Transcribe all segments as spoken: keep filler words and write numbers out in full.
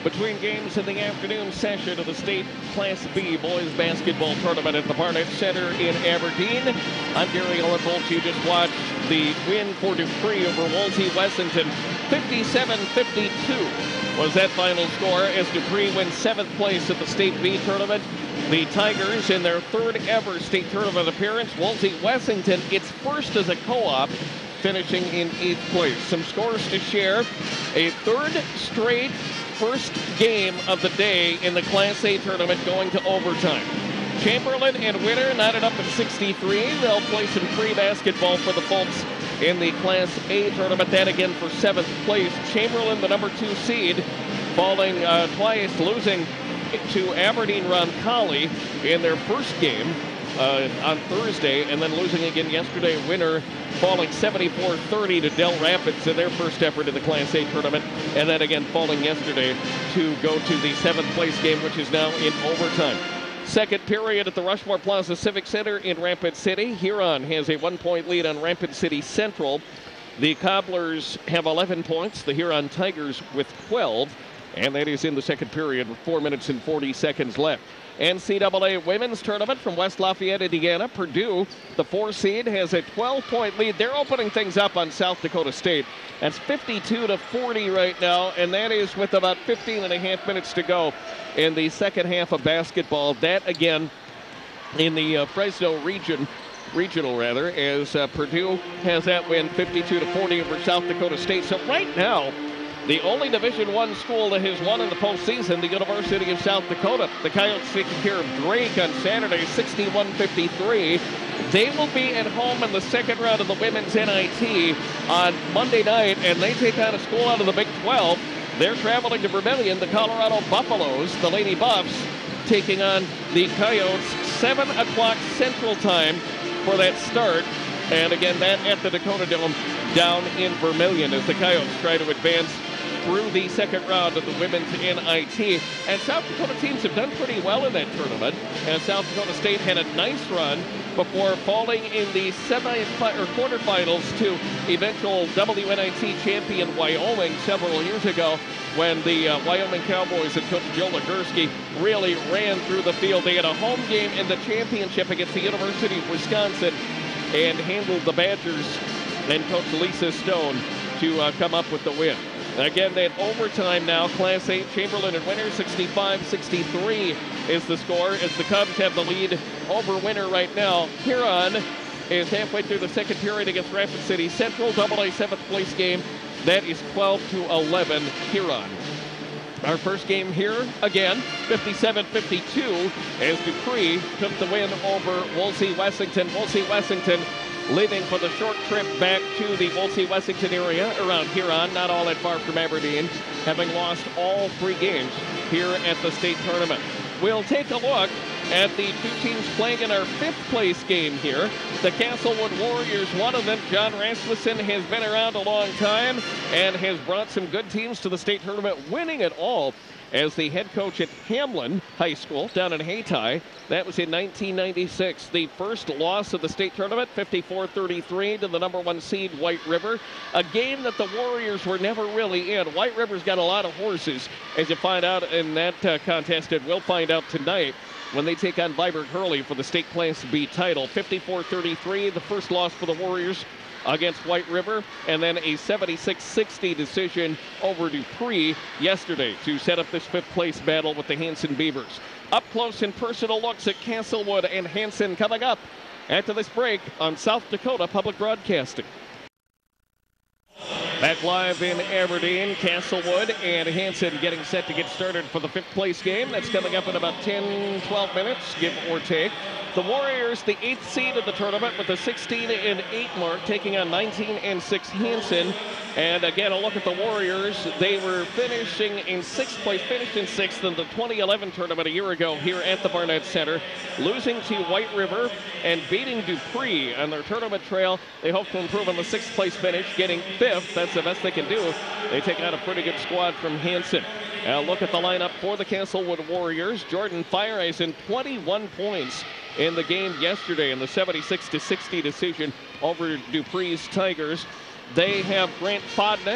between games in the afternoon session of the state Class B boys basketball tournament at the Barnett Center in Aberdeen. I'm Gary Olenbolt. You just watched the win for Dupree over Wolsey Wessington. fifty-seven fifty-two was that final score as Dupree wins seventh place at the state B tournament. The Tigers in their third ever state tournament appearance. Wolsey Wessington, its first as a co-op, finishing in eighth place. Some scores to share. A third straight first game of the day in the Class A tournament going to overtime. Chamberlain and Winter knotted up at sixty-three. They'll play some free basketball for the folks in the Class A tournament. That again for seventh place. Chamberlain, the number two seed, falling uh, twice, losing to Aberdeen Roncalli in their first game uh, on Thursday, and then losing again yesterday. Winter falling seventy-four thirty to Del Rapids in their first effort in the Class A tournament, and then again falling yesterday to go to the seventh place game, which is now in overtime. Second period at the Rushmore Plaza Civic Center in Rapid City. Huron has a one-point lead on Rapid City Central. The Cobblers have eleven points, the Huron Tigers with twelve, and that is in the second period with four minutes and forty seconds left. N C double A Women's Tournament from West Lafayette, Indiana. Purdue, the four seed, has a twelve-point lead. They're opening things up on South Dakota State. That's fifty-two to forty right now, and that is with about fifteen and a half minutes to go in the second half of basketball. That, again, in the uh, Fresno region, regional rather, as uh, Purdue has that win fifty-two to forty over South Dakota State. So right now, the only Division One school that has won in the postseason, the University of South Dakota. The Coyotes taking care of Drake on Saturday, sixty-one fifty-three. They will be at home in the second round of the women's N I T on Monday night, and they take on a school out of the Big twelve. They're traveling to Vermillion, the Colorado Buffaloes, the Lady Buffs, taking on the Coyotes, seven o'clock Central Time for that start. And again, that at the Dakota Dome down in Vermillion as the Coyotes try to advance through the second round of the women's N I T. And South Dakota teams have done pretty well in that tournament. And South Dakota State had a nice run before falling in the semi or quarterfinals to eventual W N I T champion Wyoming several years ago, when the uh, Wyoming Cowboys and Coach Joe Legursky really ran through the field. They had a home game in the championship against the University of Wisconsin and handled the Badgers and Coach Lisa Stone to uh, come up with the win. Again, that overtime now, Class A, Chamberlain and Winter, sixty-five sixty-three is the score as the Cubs have the lead over Winter right now. Huron is halfway through the second period against Rapid City Central, double A seventh place game. That is twelve to eleven Huron. Our first game here, again, fifty-seven fifty-two, as Dupree took the win over Wolsey Wessington. Wolsey Wessington leaving for the short trip back to the Wolsey Wessington area around Huron, not all that far from Aberdeen, having lost all three games here at the state tournament. We'll take a look at the two teams playing in our fifth place game here. The Castlewood Warriors, one of them, John Rasmussen, has been around a long time and has brought some good teams to the state tournament, winning it all as the head coach at Hamlin High School down in Hayti. That was in nineteen ninety-six. The first loss of the state tournament, fifty-four thirty-three to the number one seed, White River. A game that the Warriors were never really in. White River's got a lot of horses, as you find out in that uh, contest, and we'll find out tonight when they take on Viborg Hurley for the state Class B title. fifty-four thirty-three, the first loss for the Warriors against White River, and then a seventy-six sixty decision over Dupree yesterday to set up this fifth place battle with the Hanson Beavers. Up close and personal looks at Castlewood and Hanson coming up after this break on South Dakota Public Broadcasting. Back live in Aberdeen, Castlewood and Hanson getting set to get started for the fifth place game. That's coming up in about ten, twelve minutes, give or take. The Warriors, the eighth seed of the tournament with a sixteen and eight mark, taking on nineteen and six Hanson. And again, a look at the Warriors. They were finishing in sixth place, finished in sixth in the twenty eleven tournament a year ago here at the Barnett Center, losing to White River and beating Dupree on their tournament trail. They hope to improve on the sixth place finish, getting fifth. That's the best they can do. They take out a pretty good squad from Hanson. Now look at the lineup for the Castlewood Warriors. Jordan Fireisen, twenty-one points in the game yesterday in the seventy-six to sixty decision over Dupree's Tigers. They have Grant Fodness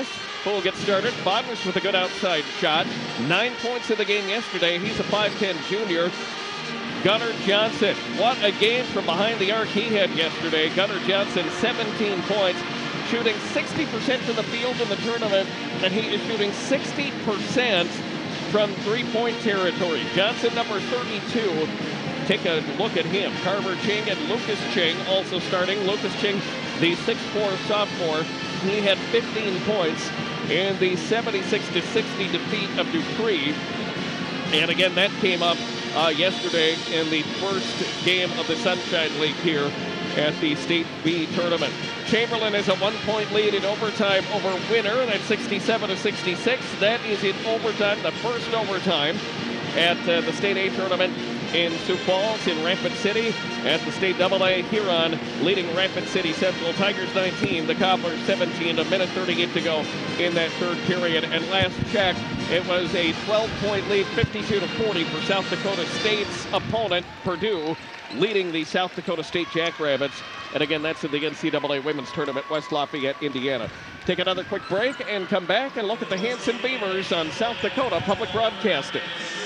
Poole gets started. Bodners with a good outside shot. Nine points in the game yesterday. He's a five ten junior. Gunnar Johnson, what a game from behind the arc he had yesterday. Gunnar Johnson, seventeen points, shooting sixty percent from the field in the tournament, and he is shooting sixty percent from three-point territory. Johnson, number thirty-two. Take a look at him. Carver Ching and Lucas Ching also starting. Lucas Ching, the six four sophomore, he had fifteen points in the seventy-six to sixty defeat of Dupree. And again, that came up uh, yesterday in the first game of the Sunshine League here at the State B tournament. Chamberlain has a one-point lead in overtime over Winner. That's sixty-seven to sixty-six. That is in overtime, the first overtime at uh, the State A tournament in Sioux Falls, in Rapid City. At the State double A, Huron leading Rapid City Central. Tigers nineteen, the Cobblers seventeen, a minute thirty-eight to go in that third period. And last check, it was a twelve-point lead, fifty-two to forty for South Dakota State's opponent, Purdue, leading the South Dakota State Jackrabbits. And again, that's in the N C double A Women's Tournament, West Lafayette, Indiana. Take another quick break and come back and look at the Hanson Beavers on South Dakota Public Broadcasting.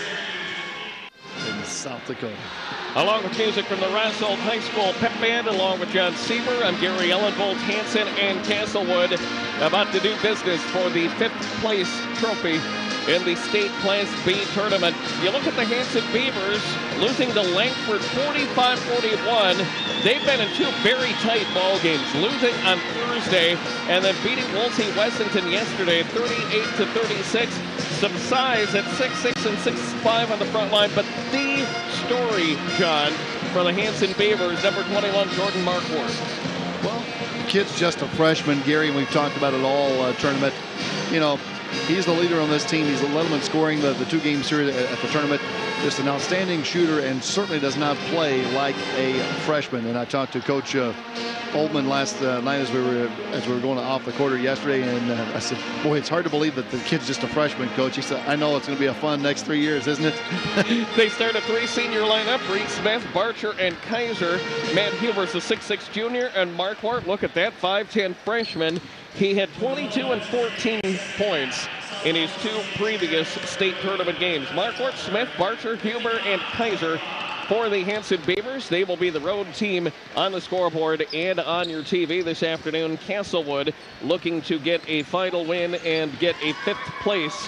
In South Dakota. Along with music from the Rassold High School Pep Band, along with John Seaver, I'm Gary Ellenbolt. Hanson and Castlewood about to do business for the fifth place trophy in the State Class B tournament. You look at the Hanson Beavers losing to Langford forty-five forty-one. They've been in two very tight ball games, losing on Thursday and then beating Wolsey Wessington yesterday thirty-eight to thirty-six. Some size at six six and six five on the front line, but the story, John, for the Hanson Beavers, number twenty-one, Jordan Markworth. Well, the kid's just a freshman, Gary, and we've talked about it all uh, tournament. You know, he's the leader on this team. He's led them in scoring the, the two-game series at the tournament. Just an outstanding shooter and certainly does not play like a freshman. And I talked to Coach uh, Oldman last uh, night as we were as we were going off the quarter yesterday, and uh, I said, boy, it's hard to believe that the kid's just a freshman, Coach. He said, I know it's going to be a fun next three years, isn't it? They start a three-senior lineup. Reed Smith, Barcher, and Kaiser. Matt Huber's a six six junior, and Marquardt, look at that, five ten freshman. He had twenty-two and fourteen points in his two previous state tournament games. Marquardt, Smith, Barcher, Huber, and Kaiser for the Hanson Beavers. They will be the road team on the scoreboard and on your T V this afternoon. Castlewood looking to get a final win and get a fifth place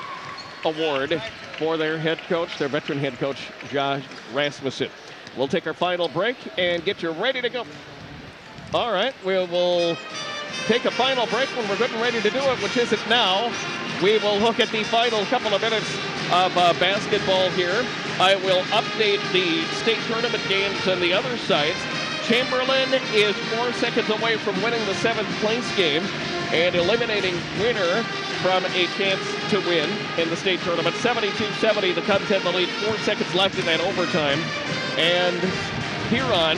award for their head coach, their veteran head coach, Josh Rasmussen. We'll take our final break and get you ready to go. All right, we will take a final break when we're good and ready to do it, which isn't now. We will look at the final couple of minutes of uh, basketball here. I will update the state tournament games on the other sites. Chamberlain is four seconds away from winning the seventh place game and eliminating Winner from a chance to win in the state tournament. seventy-two seventy, the Cubs had the lead, four seconds left in that overtime. And Huron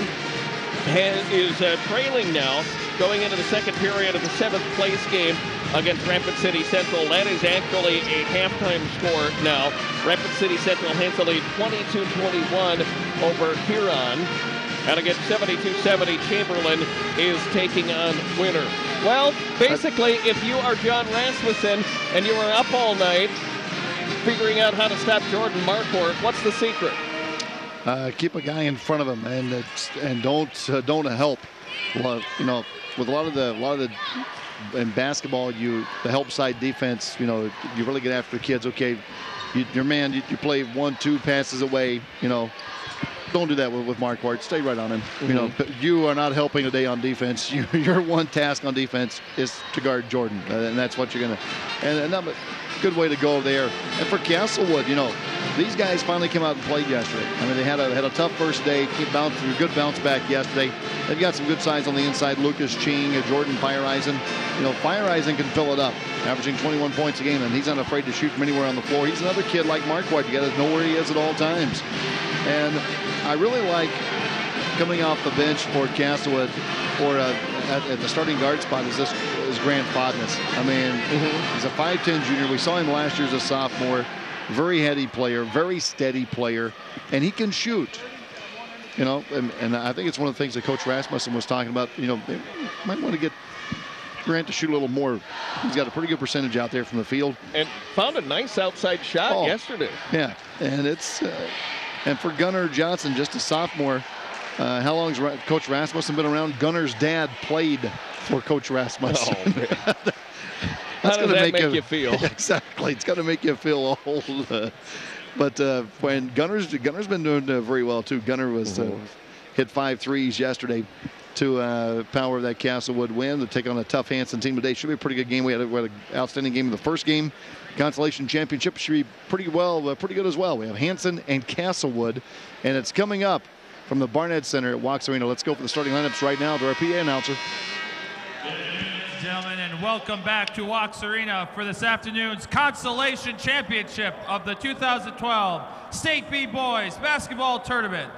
has, is uh, trailing now, going into the second period of the seventh place game against Rapid City Central. That is actually a halftime score now. Rapid City Central has the lead twenty-two twenty-one over Huron. And again, seventy-two seventy, Chamberlain is taking on Winner. Well, basically, if you are John Rasmussen and you were up all night figuring out how to stop Jordan Marquardt, what's the secret? Uh, keep a guy in front of him and it's, and don't uh, don't help. Well, you know, with a lot of the a lot of the in basketball, you the help side defense, you know, you really get after kids. Okay, you, your man, you, you play one, two passes away. You know, don't do that with, with Marquardt. Stay right on him. Mm-hmm. You know, you are not helping today on defense. You, your one task on defense is to guard Jordan, uh, and that's what you're gonna. And, and that's a good way to go there. And for Castlewood, you know, these guys finally came out and played yesterday. I mean, they had a had a tough first day. Bounced through, good bounce back yesterday. They've got some good sides on the inside. Lucas Ching, Jordan Feyereisen. You know, Feyereisen can fill it up, averaging twenty-one points a game, and he's not afraid to shoot from anywhere on the floor. He's another kid like Marquardt. You got to know where he is at all times. And I really like coming off the bench for Castlewood, or uh, at, at the starting guard spot is this is Grant Fodness. I mean, mm-hmm. he's a five ten junior. We saw him last year as a sophomore. Very heady player, very steady player, and he can shoot. You know, and, and I think it's one of the things that Coach Rasmussen was talking about. You know, they might want to get Grant to shoot a little more. He's got a pretty good percentage out there from the field. And found a nice outside shot oh, yesterday. Yeah, and it's uh, and for Gunnar Johnson, just a sophomore. Uh, how long's Coach Rasmussen been around? Gunner's dad played for Coach Rasmussen. Oh, man. That's how does that make, make a, you feel? Exactly. It's going to make you feel old. Uh, but uh, when Gunner's Gunner's been doing uh, very well too. Gunner was uh, hit five threes yesterday to uh, power that Castlewood win to take on a tough Hanson team today. Should be a pretty good game. We had, a, we had an outstanding game in the first game. Consolation Championship should be pretty well, uh, pretty good as well. We have Hanson and Castlewood, and it's coming up from the Barnett Center at Wachs Arena. Let's go for the starting lineups right now to our P A announcer. Gentlemen, and welcome back to Wachs Arena for this afternoon's Consolation Championship of the two thousand twelve State B Boys Basketball Tournament.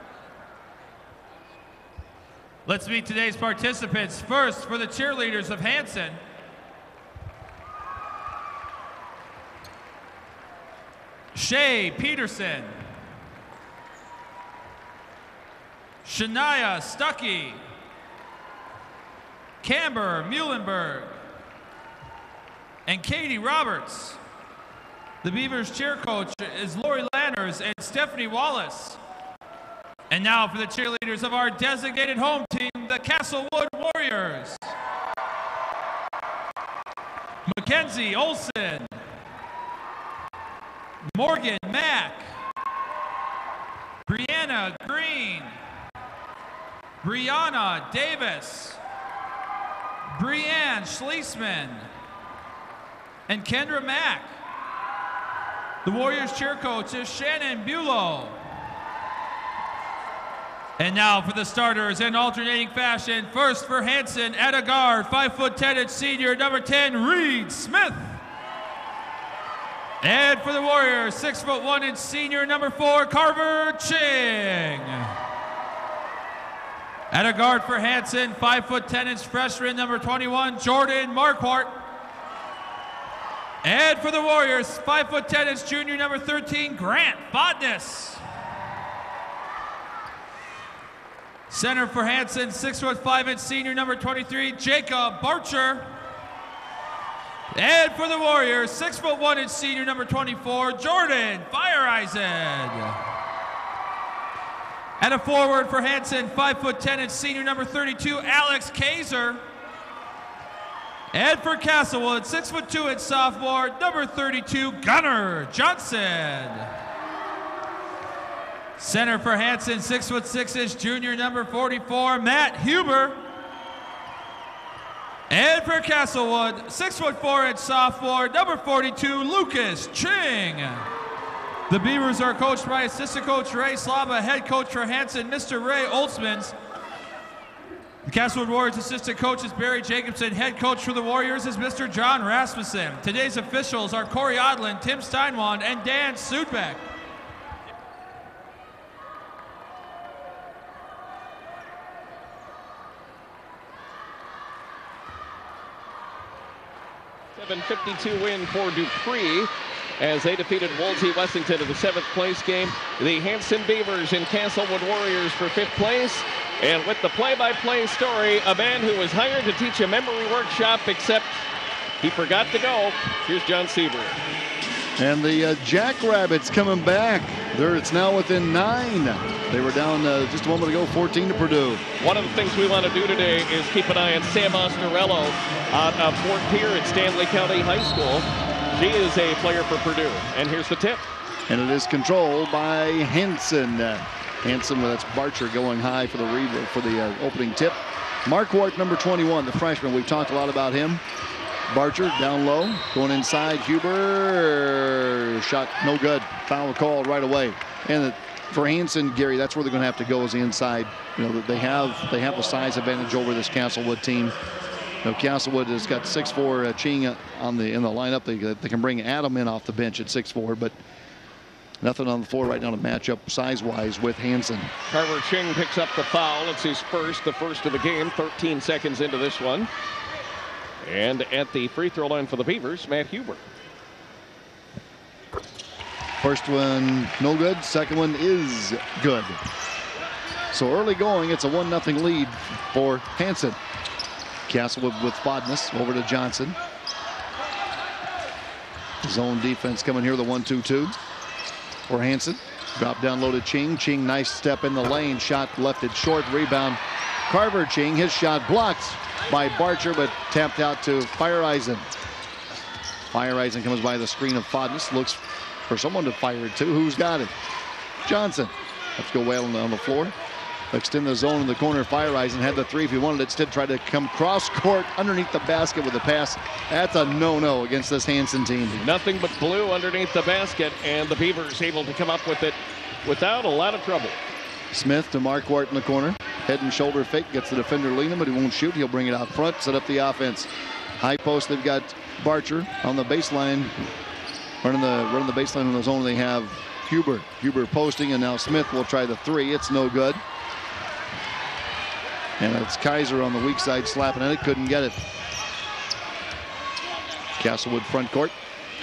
Let's meet today's participants. First, for the cheerleaders of Hanson, Shay Peterson, Shania Stuckey, Camber Muhlenberg, and Katie Roberts. The Beavers cheer coach is Lori Lanners and Stephanie Wallace. And now for the cheerleaders of our designated home team, the Castlewood Warriors. Mackenzie Olson, Morgan Mack, Brianna Green, Brianna Davis, Brianne Schliessman, and Kendra Mack. The Warriors cheer coach is Shannon Bulow. And now for the starters in alternating fashion. First for Hanson at a guard, five foot ten inch senior, number ten, Reed Smith. And for the Warriors, six foot one inch senior, number four, Carver Ching. At a guard for Hanson, five foot ten inch freshman, number twenty-one, Jordan Marquardt. And for the Warriors, five foot ten inch junior, number thirteen, Grant Bodness. Center for Hanson, six foot five inch senior, number twenty-three, Jacob Barcher. And for the Warriors, six foot one inch senior, number twenty-four, Jordan Feiereisen. And a forward for Hanson, five foot ten inch senior, number thirty-two, Alex Kaiser. And for Castlewood, six foot two inch sophomore, number thirty-two, Gunnar Johnson. Center for Hanson, six foot six inch junior, number forty-four, Matt Huber. And for Castlewood, six foot four inch sophomore, number forty-two, Lucas Ching. The Beavers are coached by assistant coach Ray Slava, head coach for Hanson, Mister Ray Oldsmans. The Castlewood Warriors assistant coach is Barry Jacobson. Head coach for the Warriors is Mister John Rasmussen. Today's officials are Corey Odlin, Tim Steinwand, and Dan Sudbeck. seven fifty-two win for Dupree as they defeated Wolsey Wessington in the seventh place game. The Hanson Beavers and Castlewood Warriors for fifth place. And with the play-by-play story, a man who was hired to teach a memory workshop, except he forgot to go. Here's John Seaver. And the uh, Jackrabbits coming back. There, it's now within nine. They were down uh, just a moment ago, fourteen to Purdue. One of the things we want to do today is keep an eye on Sam Ostorello out of Fort Pierre at Stanley County High School. She is a player for Purdue. And here's the tip. And it is controlled by Hanson. Uh, Hanson, well, that's Barcher going high for the read for the uh, opening tip. Marquardt, number twenty-one, the freshman. We've talked a lot about him. Barcher down low, going inside. Huber, shot no good. Foul called right away. And the, for Hanson, Gary, that's where they're going to have to go, is the inside. You know, they have they have the size advantage over this Castlewood team. You know, Castlewood has got six four uh, Ching on the in the lineup. They they can bring Adam in off the bench at six four, but nothing on the floor right now to match up size-wise with Hanson. Carver Ching picks up the foul. It's his first, the first of the game. thirteen seconds into this one. And at the free throw line for the Beavers, Matt Huber. First one no good. Second one is good. So early going, it's a one nothing lead for Hanson. Castlewood with Fodness over to Johnson. Zone defense coming here, the one two two for Hanson. Drop down low to Ching. Ching, nice step in the lane. Shot left it short. Rebound. Carver Ching. His shot blocked by Barcher, but tapped out to Feiereisen. Feiereisen comes by the screen of Fodness. Looks for someone to fire it to. Who's got it? Johnson. Let's go well on the, on the floor. Extend the zone in the corner. Feiereisen had the three if he wanted it. Instead tried to come cross court underneath the basket with a pass. That's a no-no against this Hanson team. Nothing but blue underneath the basket, and the Beavers able to come up with it without a lot of trouble. Smith to Marquardt in the corner. Head and shoulder fake. Gets the defender leaning, but he won't shoot. He'll bring it out front. Set up the offense. High post. They've got Barcher on the baseline. Running the, running the baseline in the zone. They have Huber. Huber posting, and now Smith will try the three. It's no good. And it's Kaiser on the weak side slapping at it. Couldn't get it. Castlewood front court.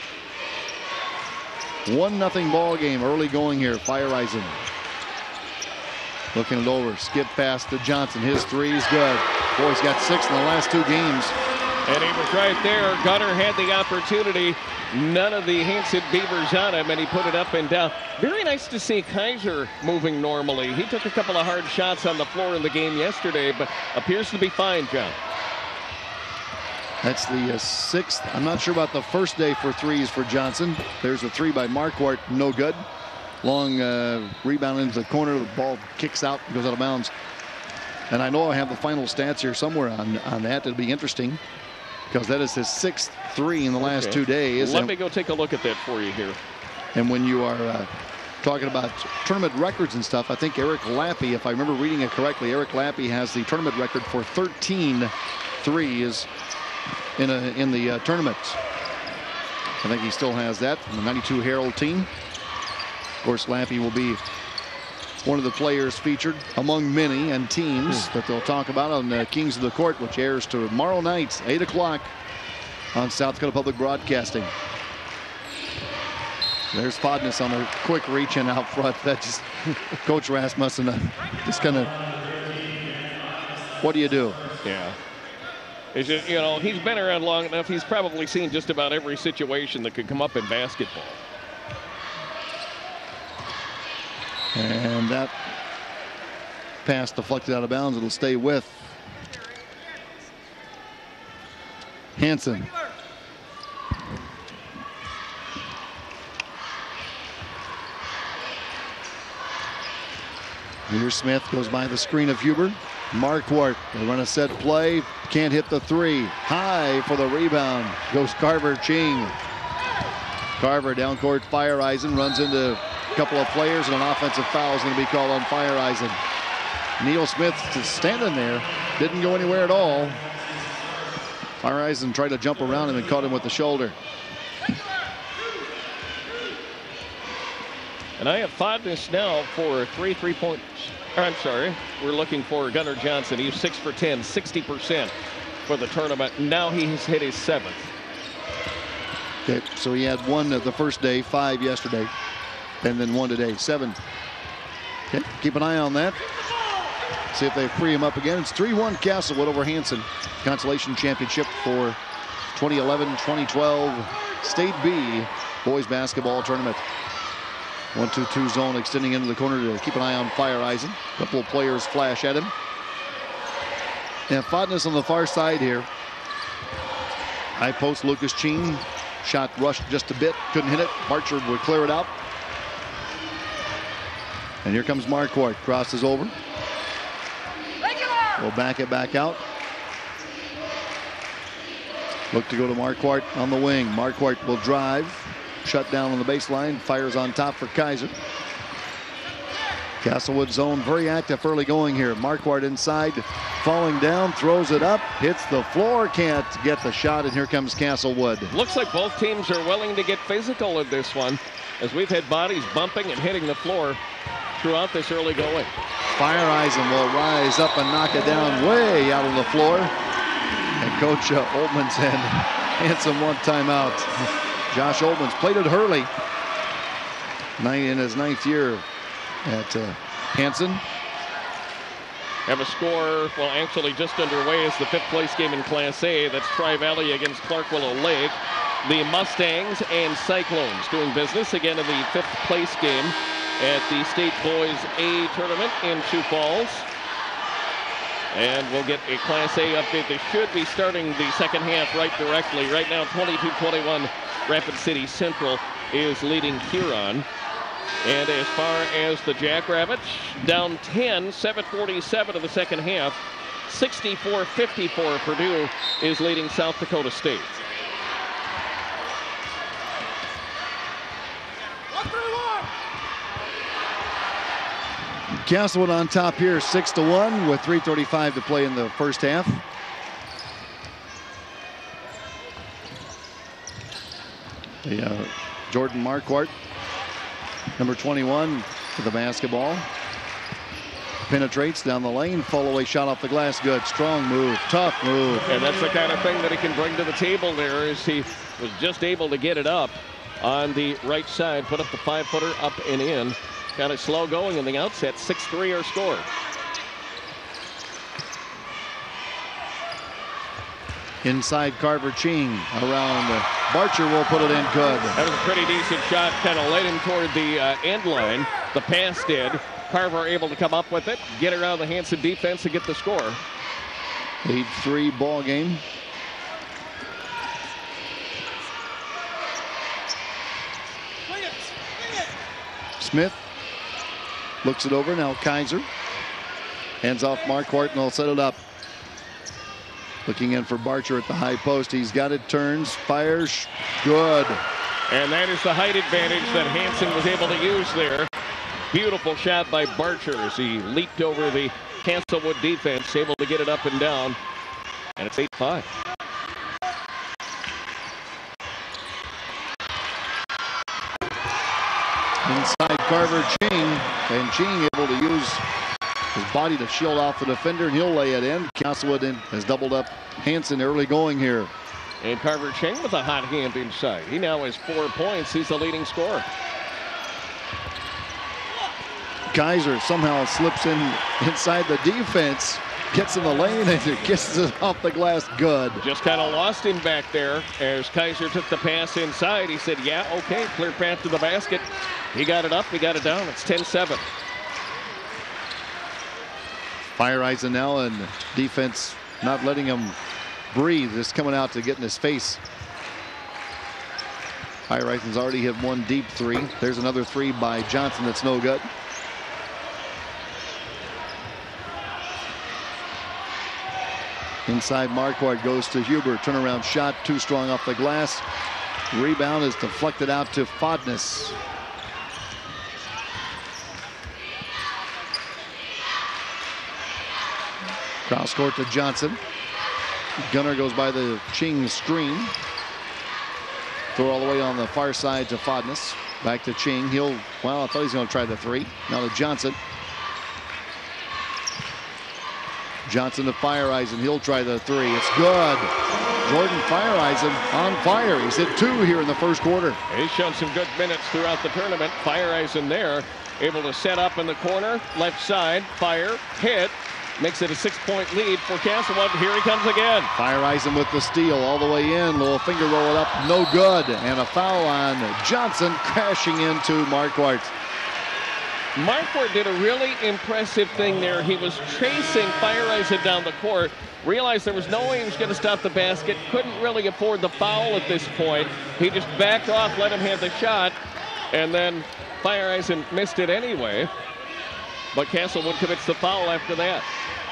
one nothing ball game. Early going here. Feiereisen. Looking it over. Skip pass to Johnson. His three is good. Boy, he's got six in the last two games. And he was right there. Gunner had the opportunity. None of the Hanson Beavers on him, and he put it up and down. Very nice to see Kaiser moving normally. He took a couple of hard shots on the floor in the game yesterday, but appears to be fine, John. That's the uh, sixth. I'm not sure about the first day for threes for Johnson. There's a three by Marquardt, no good. Long uh, rebound into the corner. The ball kicks out, goes out of bounds. And I know I have the final stats here somewhere on, on that. It'll be interesting, because that is his sixth three in the last okay. two days. Let and, me go take a look at that for you here. And when you are uh, talking about tournament records and stuff, I think Eric Lappy, if I remember reading it correctly, Eric Lappy has the tournament record for thirteen threes in, a, in the uh, tournament. I think he still has that from the ninety-two Herald team. Of course, Lappy will be one of the players featured among many and teams that they'll talk about on uh, Kings of the Court, which airs tomorrow night, eight o'clock on South Dakota Public Broadcasting. There's Fodness on a quick reach in out front. That just, Coach Rasmussen uh, just kind of, what do you do? Yeah. It's just, you know, he's been around long enough. He's probably seen just about every situation that could come up in basketball. And that pass deflected out of bounds. It'll stay with Hanson. Here Smith goes by the screen of Huber. Marquardt, they run a set play. Can't hit the three. High for the rebound. Goes Carver Ching. Carver down court. Feiereisen runs into a couple of players, and an offensive foul is going to be called on Feiereisen. Neil Smith just standing there. Didn't go anywhere at all. Feiereisen tried to jump around him and caught him with the shoulder. And I have Fodness now for three three-point. I'm sorry. We're looking for Gunnar Johnson. He's six for ten, sixty percent for the tournament. Now he's hit his seventh. Okay, so he had one the first day, five yesterday, and then one today, seven. Okay, keep an eye on that. See if they free him up again. It's three one Castlewood over Hanson. Consolation championship for twenty eleven twenty twelve State B boys basketball tournament. one two two zone extending into the corner to keep an eye on Feiereisen. A couple of players flash at him. And Fodness on the far side here. High post, Lucas Ching. Shot rushed just a bit. Couldn't hit it. Barcher would clear it out. And here comes Marquardt. Crosses over. We'll back it back out. Look to go to Marquardt on the wing. Marquardt will drive. Shut down on the baseline. Fires on top for Kaiser. Castlewood zone very active early going here. Marquardt inside. Falling down. Throws it up. Hits the floor. Can't get the shot. And here comes Castlewood. Looks like both teams are willing to get physical in this one, as we've had bodies bumping and hitting the floor throughout this early going. Feiereisen will rise up and knock it down way out on the floor. And Coach uh, Oltmann said, Hanson one timeout. Josh Oltmann's played at Hurley in his ninth year at uh, Hanson. have a score, well, actually just underway is the fifth place game in Class A. That's Tri-Valley against Clark Willow Lake. The Mustangs and Cyclones doing business again in the fifth place game at the State Boys A tournament in Sioux Falls. And we'll get a Class A update. They should be starting the second half right directly. Right now, twenty-two twenty-one, Rapid City Central is leading Huron. And as far as the Jackrabbits, down ten, seven forty-seven of the second half. sixty-four fifty-four, Purdue is leading South Dakota State. Castlewood on top here, six to one with three thirty-five to play in the first half. The, uh, Jordan Marquardt, number twenty-one, for the basketball. Penetrates down the lane, fall away shot off the glass, good, strong move, tough move. And that's the kind of thing that he can bring to the table there, as he was just able to get it up on the right side, put up the five-footer up and in. Kind of slow going in the outset, six three our score. Inside Carver Ching around uh, Barcher will put it in good. That was a pretty decent shot, kind of led him toward the uh, end line. The pass did. Carver able to come up with it, get around the Hanson defense and get the score. eight three ball game. Smith looks it over, now Kaiser. Hands off Marquardt and they'll set it up. Looking in for Barcher at the high post. He's got it, turns, fires, good. And that is the height advantage that Hanson was able to use there. Beautiful shot by Barcher as he leaped over the Castlewood defense, able to get it up and down. And it's eight five. Inside Carver Ching, and Ching able to use his body to shield off the defender, and he'll lay it in. Castlewood in, has doubled up Hanson early going here. And Carver Ching with a hot hand inside. He now has four points. He's the leading scorer. Kaiser somehow slips in inside the defense, gets in the lane, and it kisses it off the glass. Good. Just kind of lost him back there as Kaiser took the pass inside. He said, yeah, okay, clear path to the basket. He got it up, he got it down. It's ten seven. Feyereisen now, and defense not letting him breathe. Just coming out to get in his face. Feyereisen's already hit one deep three. There's another three by Johnson that's no good. Inside Marquardt goes to Huber. Turnaround shot, too strong off the glass. Rebound is deflected out to Fodness. Cross court to Johnson. Gunner goes by the Ching screen. Throw all the way on the far side to Fodness. Back to Ching. He'll, well, I thought he was going to try the three. Now to Johnson. Johnson to Feyereisen. He'll try the three. It's good. Jordan Feyereisen on fire. He's hit two here in the first quarter. He's shown some good minutes throughout the tournament. Feyereisen there, able to set up in the corner, left side, fire, hit. Makes it a six-point lead for Castlewood. Here he comes again. Feyereisen with the steal all the way in. Little finger roll it up, no good. And a foul on Johnson, crashing into Marquardt. Marquardt did a really impressive thing there. He was chasing Feyereisen down the court, realized there was no way he was going to stop the basket, couldn't really afford the foul at this point. He just backed off, let him have the shot, and then Feyereisen missed it anyway. But Castlewood commits the foul after that.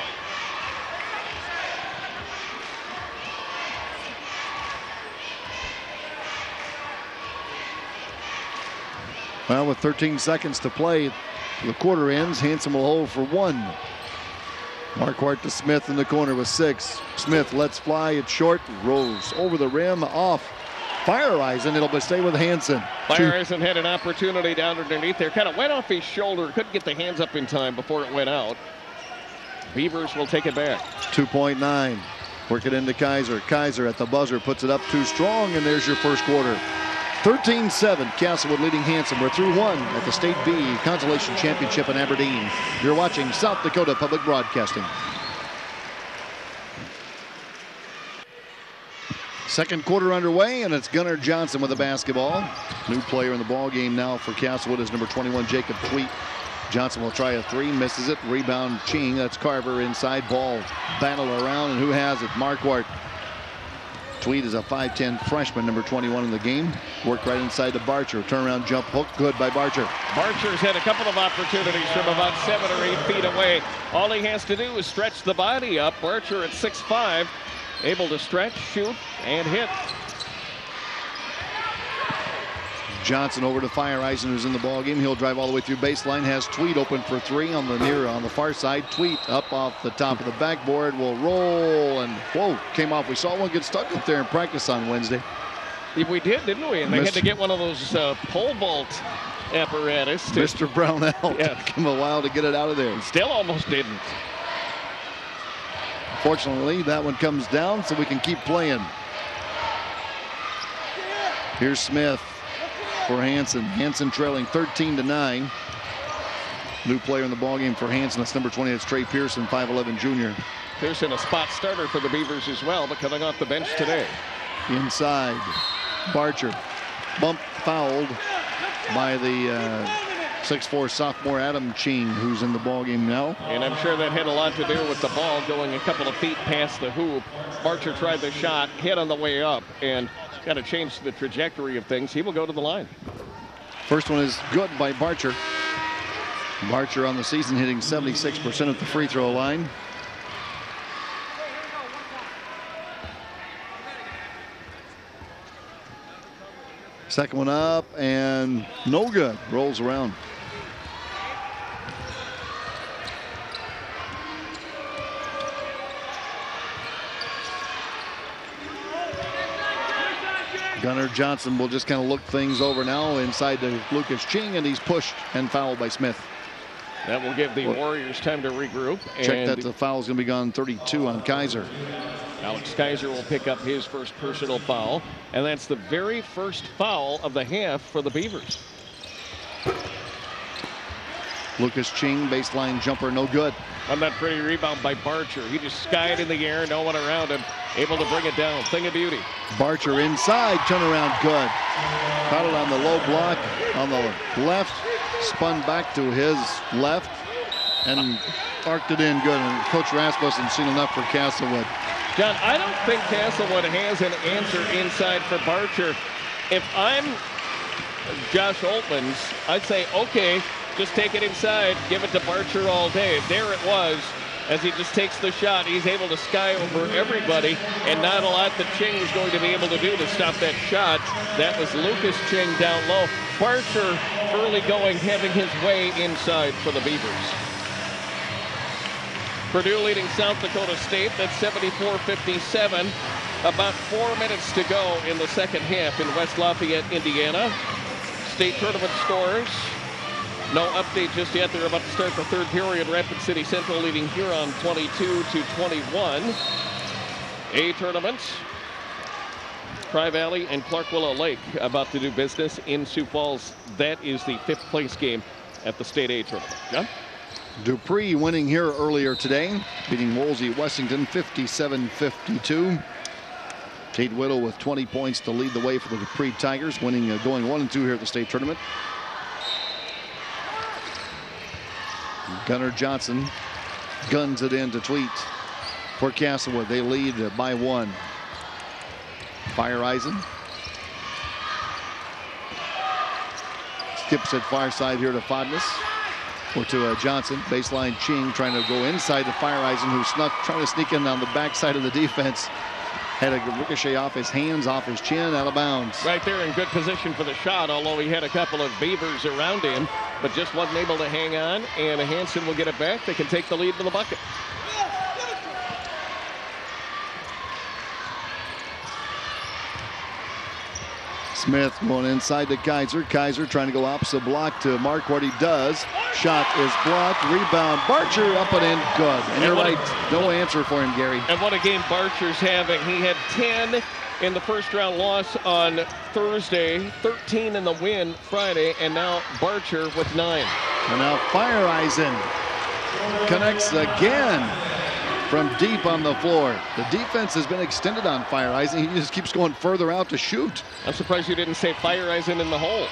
Well, with thirteen seconds to play, the quarter ends. Hanson will hold for one. Marquardt to Smith in the corner with six. Smith lets fly. It's short. Rolls over the rim. Off. Feyereisen. It'll stay with Hanson. Feyereisen had an opportunity down underneath there. Kind of went off his shoulder. Couldn't get the hands up in time before it went out. Beavers will take it back. two point nine. Work it into Kaiser. Kaiser at the buzzer puts it up too strong, and there's your first quarter. thirteen seven, Castlewood leading Hanson. We're through one at the State B Consolation Championship in Aberdeen. You're watching South Dakota Public Broadcasting. Second quarter underway, and it's Gunnar Johnson with the basketball. New player in the ball game now for Castlewood is number twenty-one, Jacob Tweet. Johnson will try a three, misses it. Rebound Ching. That's Carver inside. Ball battle around, and who has it? Marquardt. Tweed is a five ten freshman, number twenty-one in the game. Worked right inside to Barcher. Turnaround jump hook, good by Barcher. Barcher's had a couple of opportunities from about seven or eight feet away. All he has to do is stretch the body up. Barcher at six five, able to stretch, shoot, and hit. Johnson over to Fireisen, who's in the ball game. He'll drive all the way through baseline. Has Tweet open for three on the near on the far side. Tweet up off the top of the backboard will roll, and whoa, came off. We saw one get stuck up there in practice on Wednesday. We did, didn't we? And they Mister had to get one of those uh, pole vault apparatus. To, Mister Brownell yeah. took him a while to get it out of there. Still almost didn't. Fortunately, that one comes down, so we can keep playing. Here's Smith for Hanson. Hanson trailing thirteen to nine. New player in the ballgame for Hanson. That's number twenty. It's Trey Pearson, five eleven junior. Pearson, a spot starter for the Beavers as well, but coming off the bench today. Inside, Barcher. Bump fouled by the uh, six four sophomore Adam Ching, who's in the ballgame now. And I'm sure that had a lot to do with the ball going a couple of feet past the hoop. Barcher tried the shot, hit on the way up, and got to change the trajectory of things. He will go to the line. First one is good by Barcher. Barcher on the season hitting seventy-six percent at the free throw line. Second one up and no good. Rolls around. Gunnar Johnson will just kind of look things over now inside to Lucas Ching, and he's pushed and fouled by Smith. That will give the well, Warriors time to regroup. Check and that the foul is going to be gone thirty-two on Kaiser. Alex Kaiser will pick up his first personal foul, and that's the very first foul of the half for the Beavers. Lucas Ching, baseline jumper, no good. On that pretty rebound by Barcher. He just skied in the air, no one around him, able to bring it down. Thing of beauty. Barcher inside, turnaround good. Caught it on the low block on the left, spun back to his left, and arced it in good. And Coach Rasmussen seen enough for Castlewood. John, I don't think Castlewood has an answer inside for Barcher. If I'm Josh Oltmans, I'd say, okay, just take it inside, give it to Barcher all day. There it was. As he just takes the shot, he's able to sky over everybody, and not a lot that Ching is going to be able to do to stop that shot. That was Lucas Ching down low. Barcher early going, having his way inside for the Beavers. Purdue leading South Dakota State. That's seventy-four fifty-seven. About four minutes to go in the second half in West Lafayette, Indiana. State tournament scores. No update just yet. They're about to start the third period. Rapid City Central leading Huron twenty-two to twenty-one. A tournaments. Tri-Valley and Clark Willow Lake about to do business in Sioux Falls. That is the fifth place game at the State A tournament. John? Dupree winning here earlier today, beating Wolsey Wessington fifty-seven fifty-two. Tate Whittle with twenty points to lead the way for the Dupree Tigers, winning, uh, going one and two here at the state tournament. Gunnar Johnson guns it in to Tweet for Castlewood. They lead by one. Fireisen skips it far side here to Fodness. Or to uh, Johnson. Baseline Ching trying to go inside to Fireisen, who snuck, trying to sneak in on the backside of the defense. Had a ricochet off his hands, off his chin, out of bounds. Right there in good position for the shot, although he had a couple of Beavers around him, but just wasn't able to hang on, and Hanson will get it back. They can take the lead to the bucket. Smith going inside to Kaiser. Kaiser trying to go opposite block to Mark. What he does. Shot is blocked. Rebound. Barcher up and in. Good. And, and you're right. A, no answer for him, Gary. And what a game Barcher's having. He had ten in the first round loss on Thursday, thirteen in the win Friday, and now Barcher with nine. And now Feiereisen connects again from deep on the floor. The defense has been extended on Feiereisen. He just keeps going further out to shoot. I'm surprised you didn't say Feiereisen in the hole.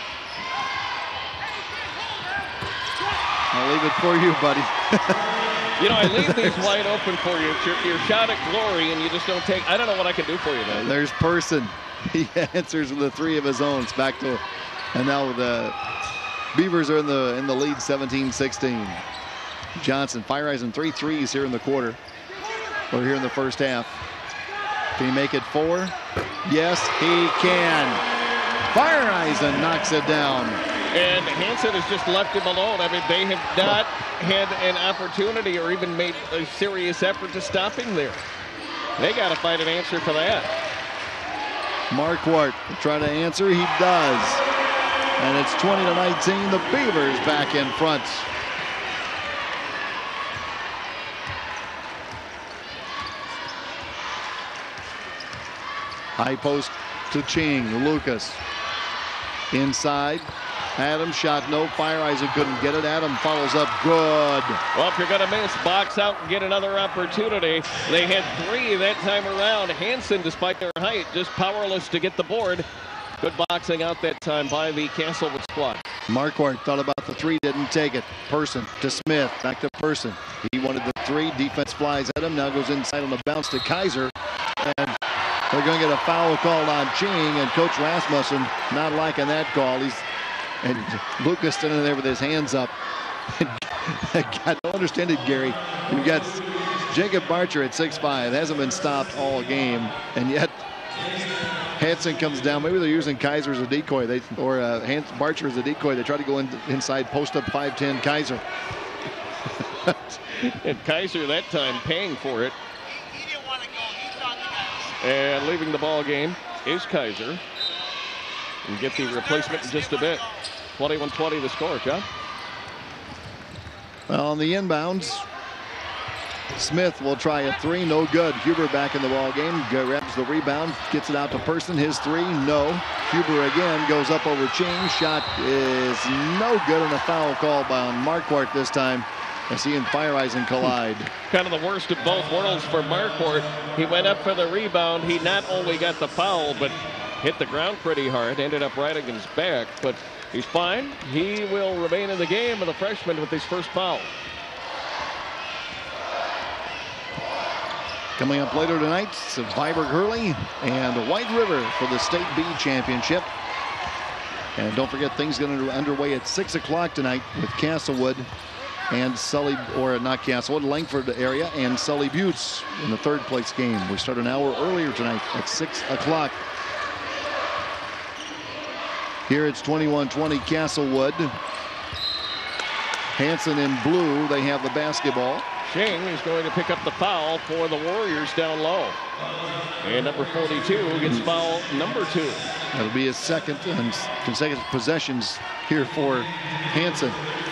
I'll leave it for you, buddy. You know, I leave these wide open for you. It's your, your shot at glory, and you just don't take. I don't know what I can do for you, man. There's Person. He answers with a three of his own. It's back to, and now the Beavers are in the in the lead, seventeen sixteen. Johnson, Feiereisen, three threes here in the quarter, or here in the first half. Can he make it four? Yes, he can. Feiereisen knocks it down. And Hansen has just left him alone. I mean, they have not had an opportunity or even made a serious effort to stop him there. They got to find an answer for that. Marquardt try to answer. He does. And it's twenty to nineteen. The Beavers back in front. High post to Ching. Lucas inside. Adam shot no. Feiereisen couldn't get it. Adam follows up. Good. Well, if you're going to miss, box out and get another opportunity. They had three that time around. Hansen, despite their height, just powerless to get the board. Good boxing out that time by the Castlewood squad. Marquardt thought about the three, didn't take it. Person to Smith. Back to Person. He wanted the three. Defense flies at him. Now goes inside on the bounce to Kaiser. And they're going to get a foul called on Ching. And Coach Rasmussen not liking that call. He's And Lucas standing there with his hands up. I don't understand it, Gary. You've got Jacob Barcher at six five. Hasn't been stopped all game. And yet Hansen comes down. Maybe they're using Kaiser as a decoy. They Or uh, Hans, Barcher as a decoy. They try to go in, inside, post up five ten Kaiser. And Kaiser that time paying for it. And leaving the ball game is Kaiser. And get the replacement in just a bit. twenty-one twenty the score, John. Well, on the inbounds, Smith will try a three. No good. Huber back in the ball game. Grabs the rebound. Gets it out to Person. His three. No. Huber again goes up over Ching. Shot is no good. And a foul call by Marquardt this time as he and Feiereisen collide. Kind of the worst of both worlds for Marquardt. He went up for the rebound. He not only got the foul, but hit the ground pretty hard, ended up right against back, but he's fine. He will remain in the game with the freshman with his first foul. Coming up later tonight, Viborg Hurley and White River for the State B Championship. And don't forget, things get under, underway at six o'clock tonight with Castlewood and Sully, or not Castlewood, Langford area, and Sully Buttes in the third place game. We start an hour earlier tonight at six o'clock. Here it's twenty-one twenty Castlewood. Hansen in blue. They have the basketball. Ching is going to pick up the foul for the Warriors down low. And number forty-two gets foul number two. That'll be his second and consecutive possessions here for Hansen.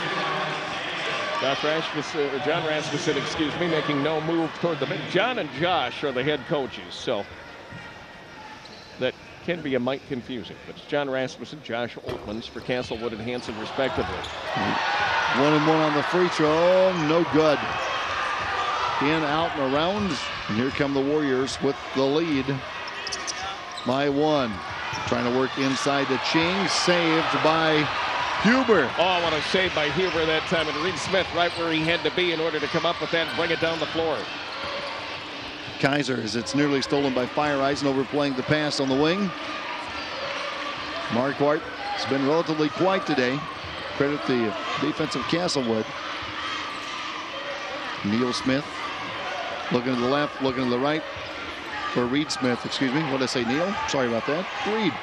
Josh Rasmussen, or John Rasmussen, excuse me, making no move toward the mid. John and Josh are the head coaches, so that can be a mite confusing. But it's John Rasmussen, Josh Oltmans for Castlewood and Hansen, respectively. One and one on the free throw, no good. In, out, and around. And here come the Warriors with the lead by one. Trying to work inside to Ching, saved by Huber. Oh, what a save by Huber that time. And Reed Smith right where he had to be in order to come up with that and bring it down the floor. Kaiser, as it's nearly stolen by Feiereisen, overplaying the pass on the wing. Marquardt has been relatively quiet today. Credit the defense of Castlewood. Neil Smith looking to the left, looking to the right for Reed Smith. Excuse me, what did I say, Neil? Sorry about that. Reed.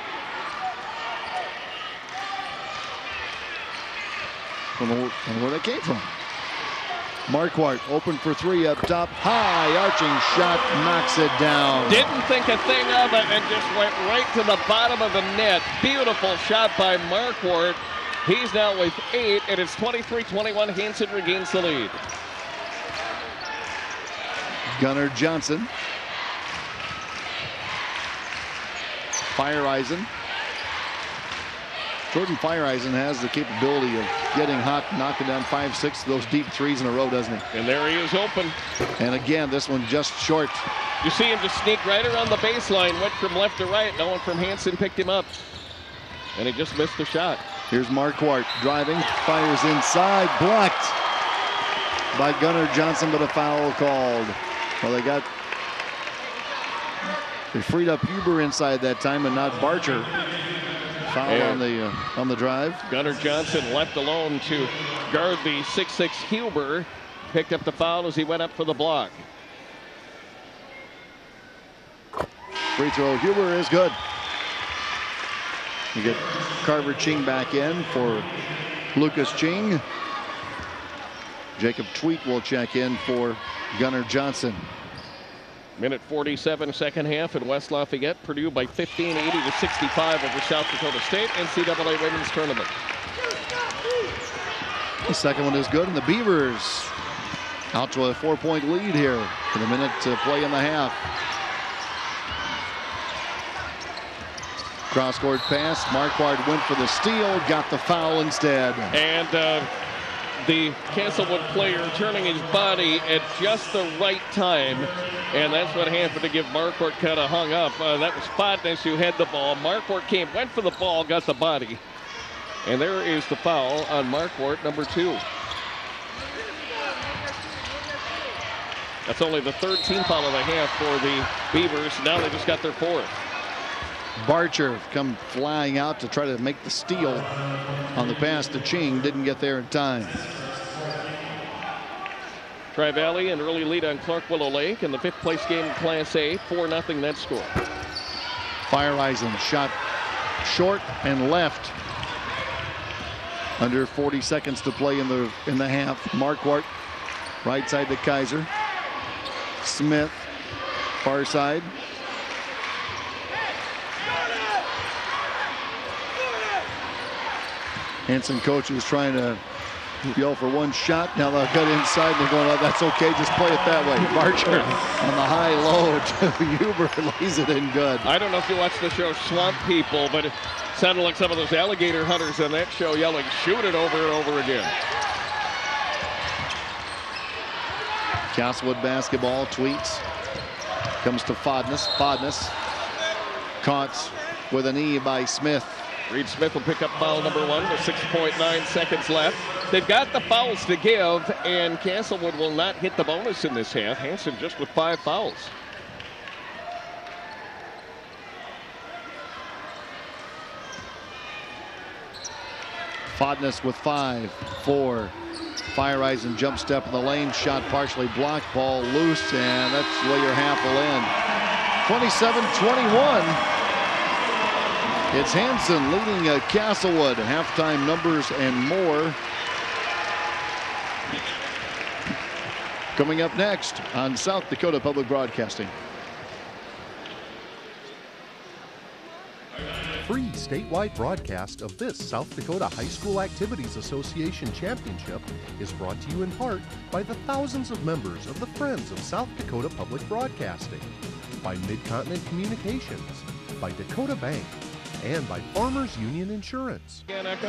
I don't know where, I don't know where that came from. Marquardt open for three up top. High arching shot, knocks it down. Didn't think a thing of it and just went right to the bottom of the net. Beautiful shot by Marquardt. He's now with eight, and it's twenty-three twenty-one. Hansen regains the lead. Gunnar Johnson. Feiereisen. Jordan Feiereisen has the capability of getting hot, knocking down five, six of those deep threes in a row, doesn't he? And there he is open. And again, this one just short. You see him just sneak right around the baseline, went from left to right. No one from Hanson picked him up. And he just missed the shot. Here's Marquardt driving, fires inside, blocked by Gunnar Johnson, but a foul called. Well, they got, they freed up Huber inside that time and not Barcher. Foul and on the uh, on the drive. Gunnar Johnson left alone to guard the six six Huber. Picked up the foul as he went up for the block. Free throw, Huber is good. You get Carver Ching back in for Lucas Ching. Jacob Tweet will check in for Gunnar Johnson. Minute forty-seven, second half in West Lafayette. Purdue by fifteen, eighty to sixty-five over South Dakota State. N C double A Women's Tournament. The second one is good, and the Beavers out to a four-point lead here with a minute to play in the half. Cross-court pass. Marquardt went for the steal, got the foul instead. And uh, the Castlewood player turning his body at just the right time. And that's what happened to give Marquardt kind of hung up. Uh, that was Spodness who had the ball. Marquardt came, went for the ball, got the body. And there is the foul on Marquardt, number two. That's only the third team foul of the half for the Beavers. Now they just got their fourth. Barcher come flying out to try to make the steal on the pass to Ching. Didn't get there in time. Tri-Valley an early lead on Clark Willow Lake in the fifth place game in Class A. four nothing that score. Feiereisen shot short and left. Under forty seconds to play in the in the half. Marquardt right side to Kaiser. Smith far side. Hanson coach is trying to yell for one shot. Now they'll cut inside and they're going, oh, that's okay, just play it that way. Barcher on the high low to Huber, lays it in good. I don't know if you watched the show Swamp People, but it sounded like some of those alligator hunters on that show yelling, shoot it over and over again. Castlewood basketball, Tweets. Comes to Fodness. Fodness caught with a knee by Smith. Reed Smith will pick up foul number one with six point nine seconds left. They've got the fouls to give, and Castlewood will not hit the bonus in this half. Hanson just with five fouls. Fodness with five, four. Feiereisen jump step in the lane, shot partially blocked, ball loose, and that's where your half will end. twenty-seven twenty-one. It's Hanson leading uh, Castlewood. Halftime numbers and more. Coming up next on South Dakota Public Broadcasting. Free statewide broadcast of this South Dakota High School Activities Association Championship is brought to you in part by the thousands of members of the Friends of South Dakota Public Broadcasting, by Mid-Continent Communications, by Dakota Bank, and by Farmers Union Insurance.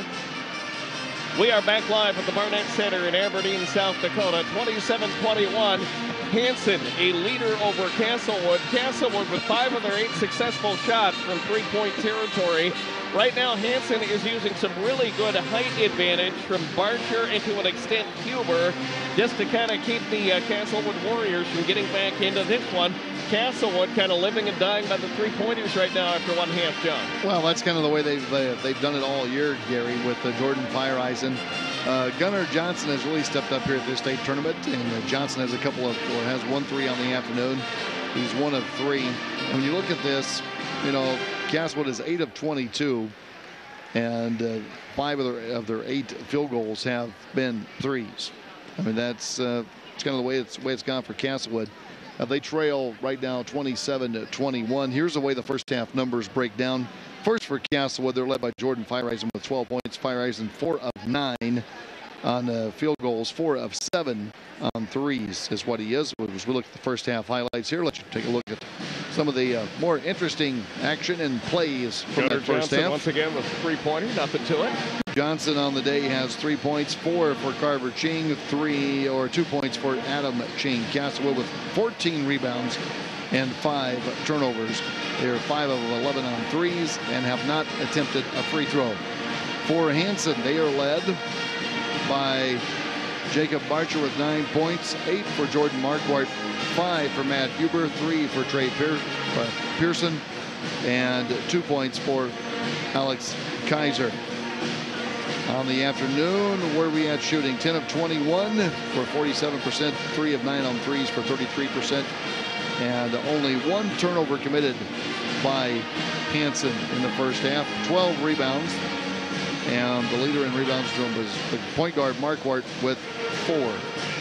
We are back live at the Barnett Center in Aberdeen, South Dakota. twenty-seven twenty-one. Hanson, a leader over Castlewood. Castlewood with five of their eight successful shots from three-point territory. Right now, Hanson is using some really good height advantage from Barcher and to an extent Huber, just to kind of keep the uh, Castlewood Warriors from getting back into this one. Castlewood kind of living and dying by the three-pointers right now after one half, John. Well, that's kind of the way they've uh, they've done it all year, Gary, with uh, Jordan Feiereisen. Uh, Gunnar Johnson has really stepped up here at this state tournament, and uh, Johnson has a couple of, or has one three on the afternoon. He's one of three. And when you look at this, you know, Castlewood is eight of twenty-two, and uh, five of their, of their eight field goals have been threes. I mean, that's uh, it's kind of the way it's way it's gone for Castlewood. Uh, they trail right now twenty-seven to twenty-one. Here's the way the first half numbers break down. First for Castlewood, they're led by Jordan Feiereisen with twelve points. Feiereisen four of nine on uh, field goals, four of seven on threes is what he is. As we look at the first half highlights here, let's take a look at some of the uh, more interesting action and plays from Gunnar that first Johnson half. once again with three-pointer, nothing to it. Johnson on the day has three points, four for Carver Ching, three or two points for Adam Ching. Castlewood with fourteen rebounds and five turnovers. They are five of eleven on threes and have not attempted a free throw. For Hanson, they are led by Jacob Barcher with nine points, eight for Jordan Marquardt, five for Matt Huber, three for Trey Pearson, and two points for Alex Kaiser. On the afternoon, where we at shooting? ten of twenty-one for forty-seven percent, three of nine on threes for thirty-three percent, and only one turnover committed by Hanson in the first half. twelve rebounds, and the leader in rebounds was the point guard Marquardt with four.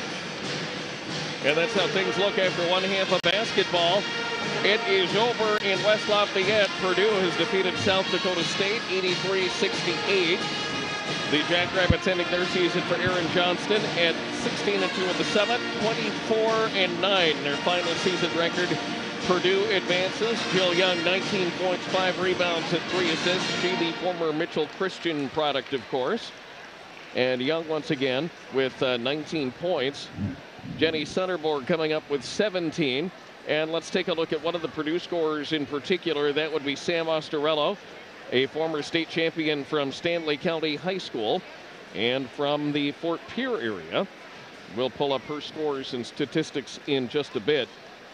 And that's how things look after one half of basketball. It is over in West Lafayette. Purdue has defeated South Dakota State eighty-three sixty-eight. The Jackrabbits ending their season for Aaron Johnston at sixteen and two at the summit, twenty-four and nine their final season record. Purdue advances. Jill Young, nineteen points, five rebounds, and three assists. She, the former Mitchell Christian product, of course. And Young once again with uh, nineteen points. Jenny Sunderborg coming up with seventeen. And let's take a look at one of the Purdue scorers in particular. That would be Sam Ostorello, a former state champion from Stanley County High School and from the Fort Pierre area. We'll pull up her scores and statistics in just a bit,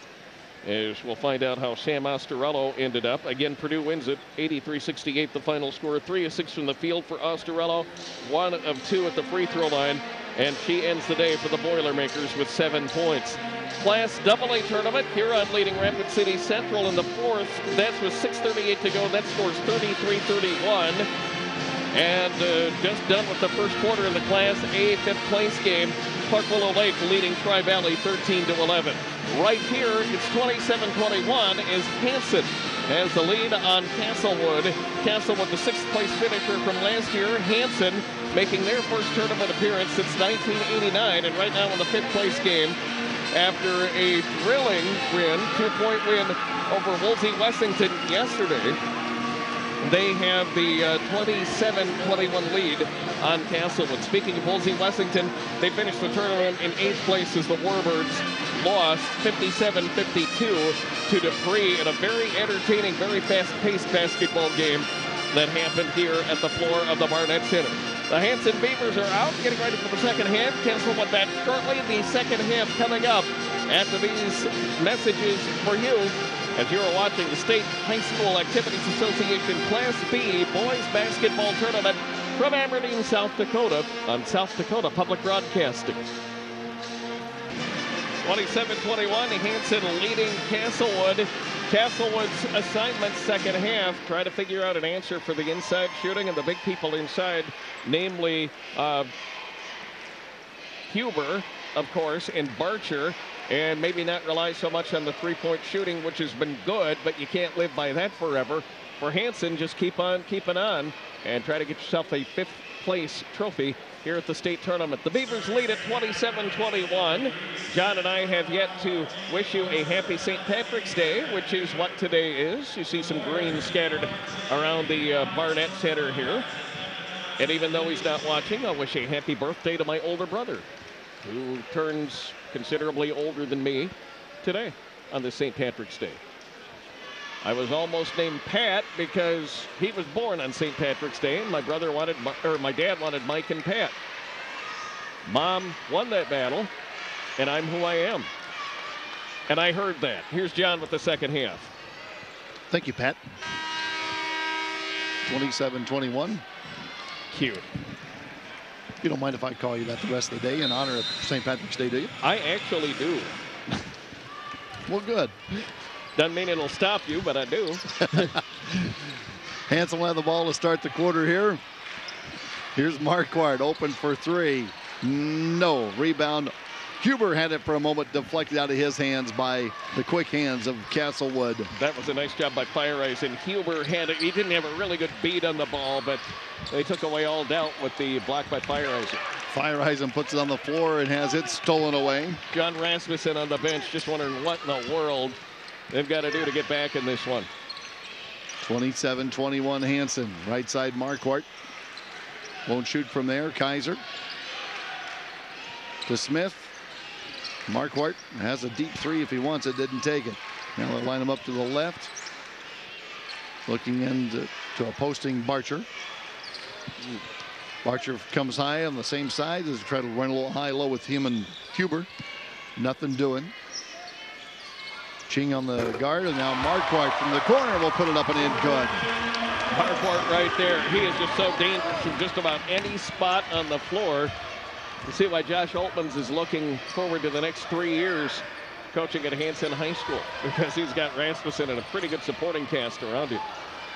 as we'll find out how Sam Ostorello ended up. Again, Purdue wins it eighty-three sixty-eight, the final score. Three of six from the field for Ostorello, one of two at the free throw line, and she ends the day for the Boilermakers with seven points. Class double A tournament, Huron leading Rapid City Central in the fourth. That's with six thirty-eight to go. That scores thirty-three thirty-one. And uh, just done with the first quarter in the Class A fifth place game. Clark Willow Lake leading Tri-Valley thirteen to eleven. Right here, it's twenty-seven twenty-one as Hanson has the lead on Castlewood. Castlewood, the sixth place finisher from last year. Hanson making their first tournament appearance since nineteen eighty-nine, and right now in the fifth place game after a thrilling win, two-point win over Woolsey Wessington yesterday. They have the uh, twenty-seven twenty-one lead on Castlewood. Speaking of Woolsey Wessington, they finished the tournament in eighth place as the Warbirds lost fifty-seven fifty-two to Dupree in a very entertaining, very fast-paced basketball game that happened here at the floor of the Barnett Center. The Hanson Beavers are out, getting ready for the second half. Castlewood back shortly. The second half coming up after these messages for you, as you are watching the State High School Activities Association Class B Boys Basketball Tournament from Aberdeen, South Dakota on South Dakota Public Broadcasting. twenty-seven twenty-one, Hanson leading Castlewood. Castlewood's assignment second half, try to figure out an answer for the inside shooting and the big people inside, namely uh, Huber, of course, and Barcher, and maybe not rely so much on the three-point shooting, which has been good, but you can't live by that forever. For Hanson, just keep on keeping on and try to get yourself a fifth place trophy here at the state tournament. The Beavers lead at twenty-seven twenty-one. John and I have yet to wish you a happy Saint Patrick's Day, which is what today is. You see some green scattered around the uh, Barnett Center here. And even though he's not watching, I'll wish a happy birthday to my older brother, who turns considerably older than me today on this Saint Patrick's Day. I was almost named Pat because he was born on Saint Patrick's Day, and my brother wanted, or my dad wanted Mike and Pat. Mom won that battle, and I'm who I am. And I heard that. Here's John with the second half. Thank you, Pat. twenty-seven twenty-one. Cute. You don't mind if I call you that the rest of the day in honor of Saint Patrick's Day, do you? I actually do. Well, good. Doesn't mean it'll stop you, but I do. Hanson will have the ball to start the quarter here. Here's Marquardt open for three. No. Rebound. Huber had it for a moment, deflected out of his hands by the quick hands of Castlewood. That was a nice job by Fire Eyes, and Huber had it. He didn't have a really good beat on the ball, but they took away all doubt with the block by Fire Eyes. Feyereisen puts it on the floor and has it stolen away. John Rasmussen on the bench just wondering what in the world they've got to do to get back in this one. twenty-seven twenty-one Hanson. Right side Marquardt. Won't shoot from there. Kaiser to Smith. Marquardt has a deep three if he wants it. Didn't take it. Now they'll line him up to the left. Looking into to a posting Barcher. Barcher comes high on the same side as try to run a little high-low with him and Huber. Nothing doing. Ching on the guard, and now Marquardt from the corner will put it up and in. Good. Marquardt right there. He is just so dangerous from just about any spot on the floor. You see why Josh Oltmans is looking forward to the next three years coaching at Hanson High School, because he's got Rasmussen and a pretty good supporting cast around him.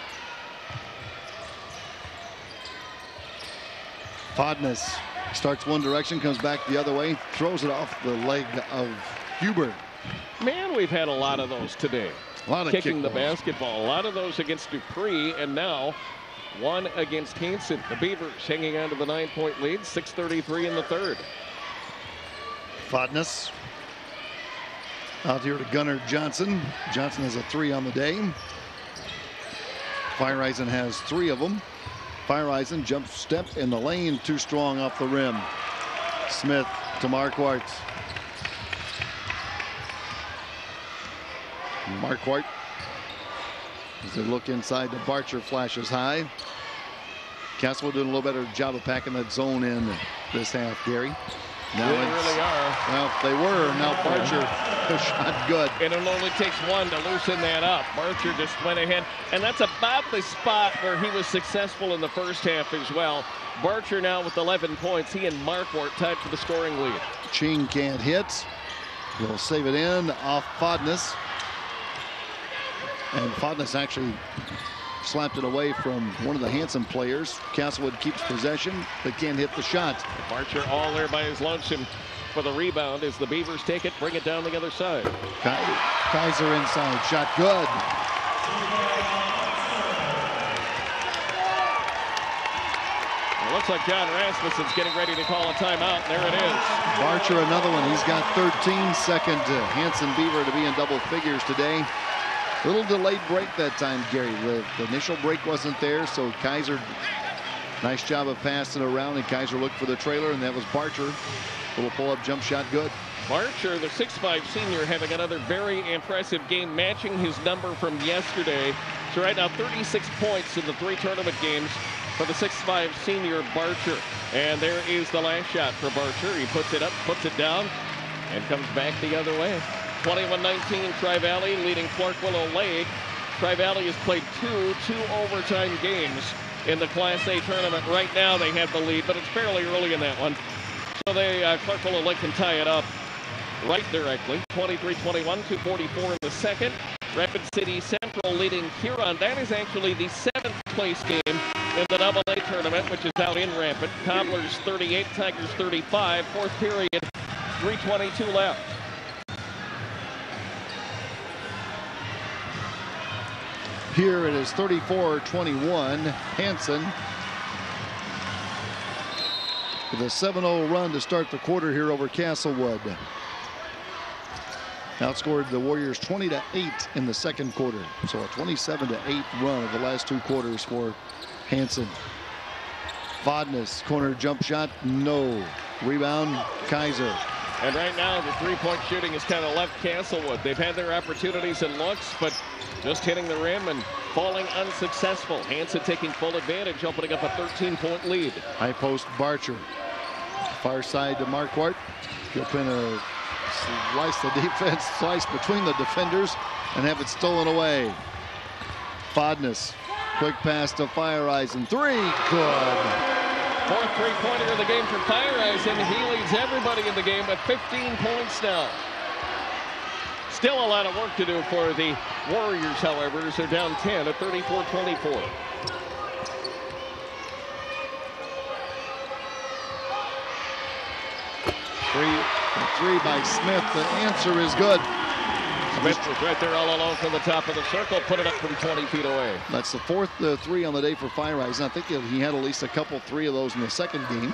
Fodness starts one direction, comes back the other way, throws it off the leg of Huber. Man, we've had a lot of those today. A lot of kicking kick the balls. basketball. A lot of those against Dupree, and now one against Hanson. The Beavers hanging on to the nine-point lead, six thirty-three in the third. Fodness out here to Gunnar Johnson. Johnson has a three on the day. Feiereisen has three of them. Feiereisen jump step in the lane, too strong off the rim. Smith to Marquardt. Marquardt, as they look inside, the Barcher flashes high. Castlewood doing a little better job of packing that zone in this half, Gary. Now They it's- really are. Well, they were. Now Barcher, the shot good. And it only takes one to loosen that up. Barcher just went ahead, and that's about the spot where he was successful in the first half as well. Barcher now with eleven points. He and Marquardt tied for the scoring lead. Ching can't hit. He'll save it in off Fodness. And Fodness actually slapped it away from one of the Hanson players. Castlewood keeps possession, but can't hit the shot. Barcher all there by his lonesome for the rebound as the Beavers take it, bring it down the other side. Kaiser inside, shot good. It looks like John Rasmussen's getting ready to call a timeout. There it is. Barcher another one. He's got thirteen. Second to Hanson Beaver to be in double figures today. Little delayed break that time, Gary. The, the initial break wasn't there, so Kaiser, nice job of passing around, and Kaiser looked for the trailer, and that was Barcher. Little pull-up jump shot, good. Barcher, the six five senior, having another very impressive game, matching his number from yesterday. So right now, thirty-six points in the three tournament games for the six five senior Barcher. And there is the last shot for Barcher. He puts it up, puts it down, and comes back the other way. twenty-one nineteen Tri-Valley leading Clark Willow Lake. Tri-Valley has played two two overtime games in the Class A tournament. Right now they have the lead, but it's fairly early in that one. So they uh, Clark Willow Lake can tie it up right directly. twenty-three twenty-one, two forty-four in the second. Rapid City Central leading Huron. That is actually the seventh place game in the double A tournament, which is out in Rapid. Cobblers thirty-eight, Tigers thirty-five. Fourth period, three twenty-two left. Here it is thirty-four twenty-one. Hanson with a seven oh run to start the quarter here over Castlewood. Outscored the Warriors twenty to eight in the second quarter. So a twenty-seven to eight run of the last two quarters for Hanson. Fodness, corner jump shot, no. Rebound, Kaiser. And right now the three-point shooting has kind of left Castlewood. They've had their opportunities and looks, but just hitting the rim and falling unsuccessful. Hanson taking full advantage, opening up a thirteen-point lead. High post Barcher. Far side to Marquardt. Gilpin slice the defense, slice between the defenders, and have it stolen away. Fodness. Quick pass to Feiereisen. Three. Good. Fourth three-pointer of the game for Feiereisen. He leads everybody in the game with fifteen points now. Still a lot of work to do for the Warriors, however, as they're down ten at thirty-four twenty-four. Three, three by Smith. The answer is good. Smith was right there all alone from the top of the circle, put it up from twenty feet away. That's the fourth uh, three on the day for Feiereisen. I think he had at least a couple, three of those in the second game.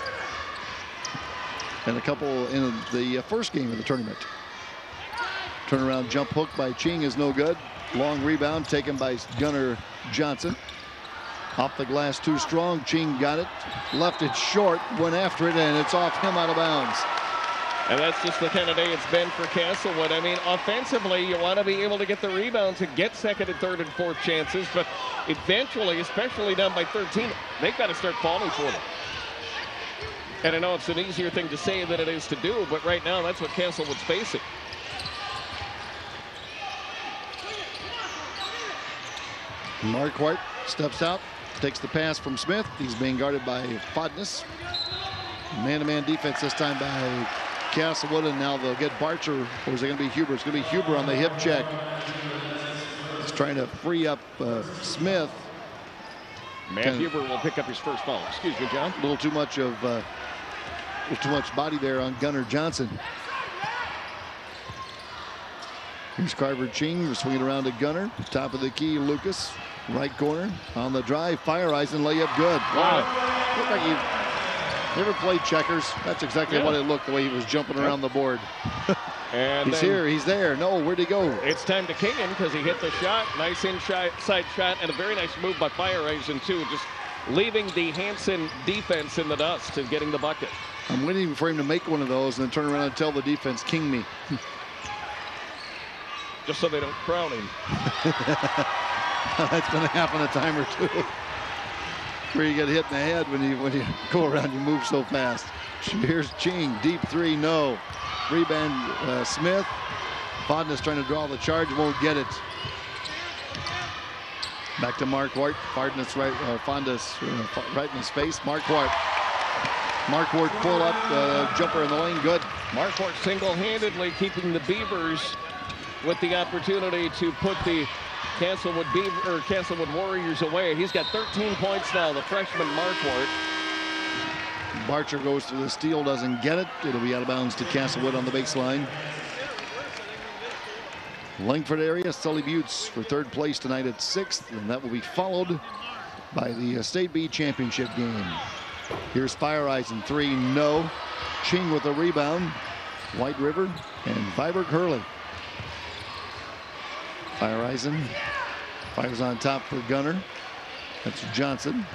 And a couple in the first game of the tournament. Turnaround jump hook by Ching is no good. Long rebound taken by Gunnar Johnson. Off the glass too strong. Ching got it. Left it short. Went after it, and it's off him out of bounds. And that's just the kind of day it's been for Castlewood. I mean, offensively, you want to be able to get the rebounds and get second and third and fourth chances. But eventually, especially down by thirteen, they've got to start falling for them. And I know it's an easier thing to say than it is to do, but right now, that's what Castlewood's facing. Marquardt steps out, takes the pass from Smith. He's being guarded by Fodness. Man-to-man defense this time by Castlewood, and now they'll get Barcher, or is it going to be Huber? It's going to be Huber on the hip check. He's trying to free up uh, Smith. Matt Kinda, Huber will pick up his first foul. Excuse me, John. A little too much of, uh, a little too much body there on Gunnar Johnson. Here's Carver Ching swinging around to Gunnar. Top of the key, Lucas. Right corner on the drive. Fire Eisen layup good. Wow. Looked like he never played checkers. That's exactly Yeah. what it looked the way he was jumping around the board. And He's then here. He's there. No, where'd he go? it's time to Kingan because he hit the shot. Nice inside shot and a very nice move by Fire Eisen, too. Just leaving the Hanson defense in the dust and getting the bucket. I'm waiting for him to make one of those and then turn around and tell the defense, king me. Just so they don't crown him. That's going to happen a time or two. Where you get hit in the head when you when you go around, you move so fast. Here's Ching, deep three, no. Rebound, uh, Smith. Fodness trying to draw the charge, won't get it. Back to Marquardt. Fodness right, uh, Fodness uh, right in his face. Marquardt. Marquardt pull up, uh, jumper in the lane, good. Marquardt single-handedly keeping the Beavers with the opportunity to put the Castlewood Beaver or Castlewood Warriors away. He's got thirteen points now, the freshman Marquardt. Barcher goes to the steal, doesn't get it. It'll be out of bounds to Castlewood on the baseline. Langford area, Sully Buttes for third place tonight at sixth, and that will be followed by the uh, State B championship game. Here's Fire Eisen, three, no. Ching with a rebound. White River and Viberg Hurley. Fire Eisen fires on top for Gunnar. That's Johnson.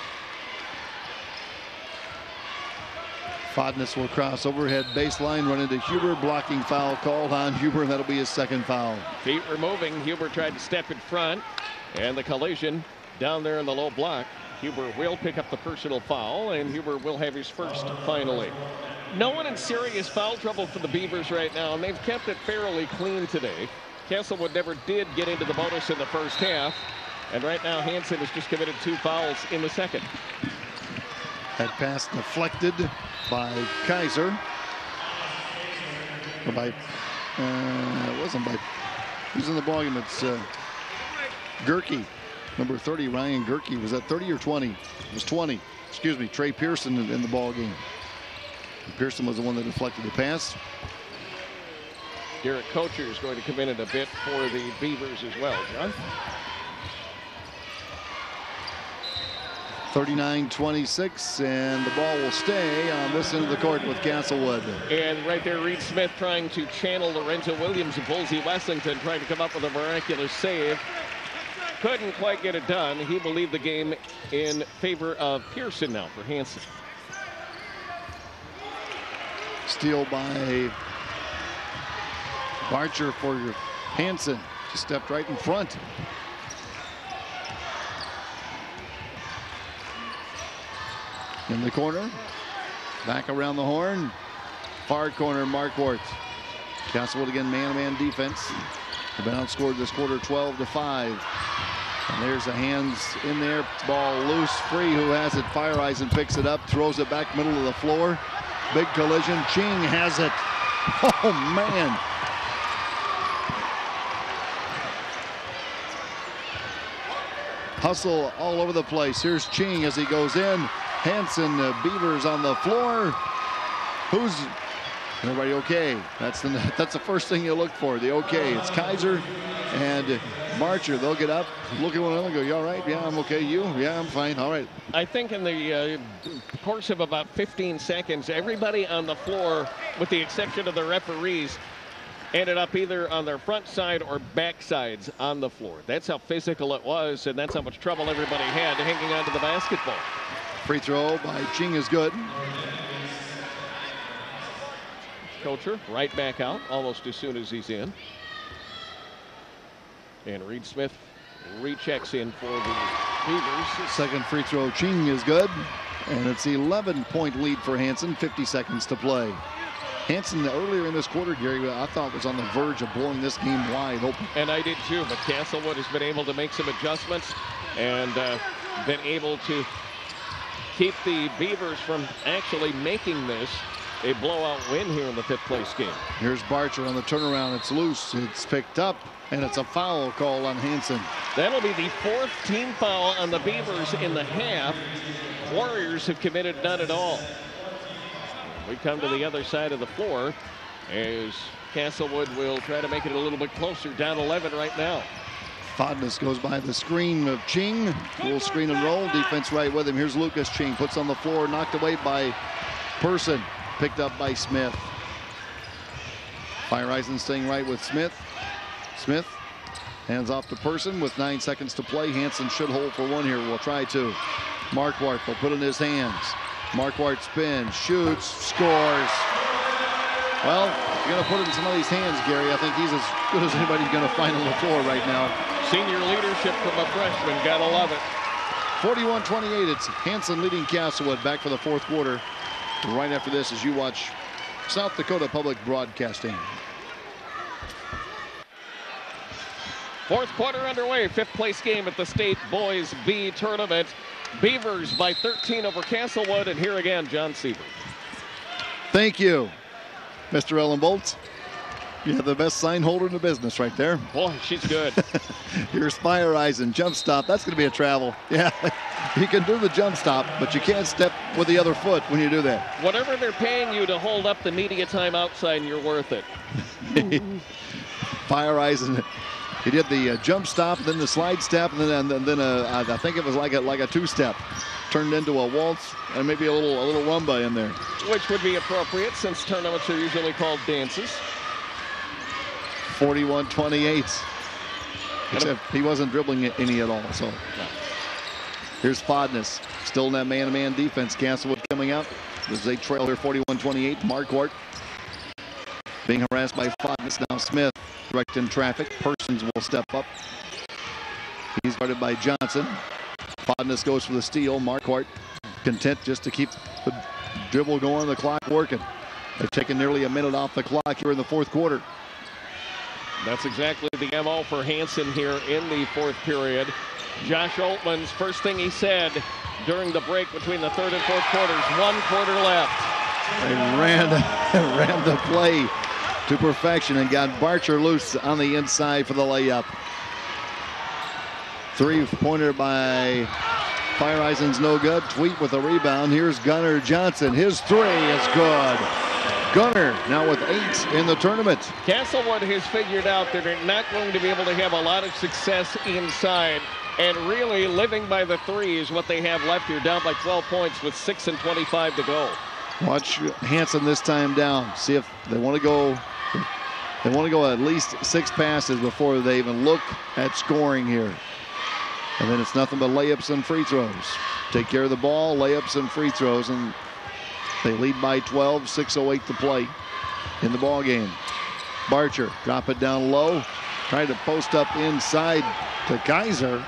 Fodness will cross overhead baseline, run into Huber, blocking foul called on Huber, and that'll be his second foul. Feet removing. Huber tried to step in front, and the collision down there in the low block. Huber will pick up the personal foul, and Huber will have his first finally. No one in serious foul trouble for the Beavers right now, and they've kept it fairly clean today. Castlewood never did get into the bonus in the first half, and right now Hanson has just committed two fouls in the second. That pass deflected by Kaiser. Or by, uh, it wasn't by, who's in the ballgame? It's uh, Gerke. Number thirty, Ryan Gerke. Was that thirty or twenty? It was twenty. Excuse me, Trey Pearson in, in the ballgame. Pearson was the one that deflected the pass. Derek Kocher is going to come in at a bit for the Beavers as well, John. thirty-nine twenty-six, and the ball will stay on this end of the court with Castlewood. And right there, Reed Smith trying to channel Lorenzo Williams and Bullseye Wessington, trying to come up with a miraculous save. Couldn't quite get it done. He will leave the game in favor of Pearson now for Hanson. Steal by Barcher for Hanson. Just stepped right in front. In the corner. Back around the horn. Far corner, Marquardt. Castlewood again, man-to-man defense. They've been outscored this quarter twelve to five. And there's the hands in there. Ball loose, free. Who has it? Fire Eisen picks it up, throws it back middle of the floor. Big collision. Ching has it. Oh, man. Hustle all over the place. Here's Ching as he goes in. Hanson, uh, Beavers on the floor. Who's everybody okay? That's the that's the first thing you look for. The okay. It's Kaiser and Barcher. They'll get up, look at one another, and go, "You all right? Yeah, I'm okay. You? Yeah, I'm fine. All right." I think in the uh, course of about fifteen seconds, everybody on the floor, with the exception of the referees, ended up either on their front side or back sides on the floor. That's how physical it was, and that's how much trouble everybody had hanging onto the basketball. Free throw by Ching is good. Kocher right back out almost as soon as he's in. And Reed Smith rechecks in for the Beavers. Second free throw, Ching is good. And it's eleven point lead for Hanson, fifty seconds to play. Hanson earlier in this quarter, Gary, I thought was on the verge of blowing this game wide open. And I did too, but Castlewood has been able to make some adjustments and uh, been able to keep the Beavers from actually making this a blowout win here in the fifth place game. Here's Barcher on the turnaround. It's loose. It's picked up, and it's a foul call on Hanson. That'll be the fourth team foul on the Beavers in the half. Warriors have committed none at all. We come to the other side of the floor as Castlewood will try to make it a little bit closer. Down eleven right now. Fodness goes by the screen of Ching. Little screen and roll. Defense right with him. Here's Lucas Ching. Puts on the floor. Knocked away by Person. Picked up by Smith. Feyereisen staying right with Smith. Smith hands off to Person with nine seconds to play. Hanson should hold for one here. We'll try to. Marquardt will put in his hands. Marquardt spins, shoots, scores. Well, you're going to put it in somebody's hands, Gary. I think he's as good as anybody's going to find on the floor right now. Senior leadership from a freshman. Gotta love it. forty-one twenty-eight. It's Hanson leading Castlewood back for the fourth quarter. Right after this, as you watch South Dakota Public Broadcasting. Fourth quarter underway. Fifth place game at the State Boys B Tournament. Beavers by thirteen over Castlewood. And here again, John Siebert. Thank you, Mister Ellen Bolts. You're the best sign holder in the business right there. Boy, she's good. Here's Feyereisen, jump stop. That's going to be a travel. Yeah, you can do the jump stop, but you can't step with the other foot when you do that. Whatever they're paying you to hold up the media time outside, you're worth it. Feyereisen, he did the uh, jump stop, then the slide step, and then and then uh, I think it was like a like a two-step, turned into a waltz and maybe a little a little rumba in there, which would be appropriate since tournaments are usually called dances. forty-one twenty-eight. Except he wasn't dribbling any at all. So here's Fodness, still in that man-to-man defense. Castlewood coming out. This is a trail here, forty-one twenty-eight. Marquardt being harassed by Fodness. Now Smith directing traffic. Persons will step up. He's guarded by Johnson. Fodness goes for the steal. Marquardt content just to keep the dribble going, the clock working. They've taken nearly a minute off the clock here in the fourth quarter. That's exactly the M O for Hanson here in the fourth period. Josh Oltmans, first thing he said during the break between the third and fourth quarters, one quarter left. They ran, ran the play to perfection and got Barcher loose on the inside for the layup. Three-pointer by Feyereisen's no good. Tweet with a rebound. Here's Gunnar Johnson. His three is good. Gunnar now with eight in the tournament. Castlewood has figured out that they're not going to be able to have a lot of success inside, and really living by the three is what they have left here, down by twelve points with six and twenty-five to go. Watch Hanson this time down. See if they want to go. They want to go at least six passes before they even look at scoring here. And then it's nothing but layups and free throws. Take care of the ball, layups and free throws, and they lead by twelve, six oh eight to play in the ball game. Barcher, drop it down low, trying to post up inside to Kaiser.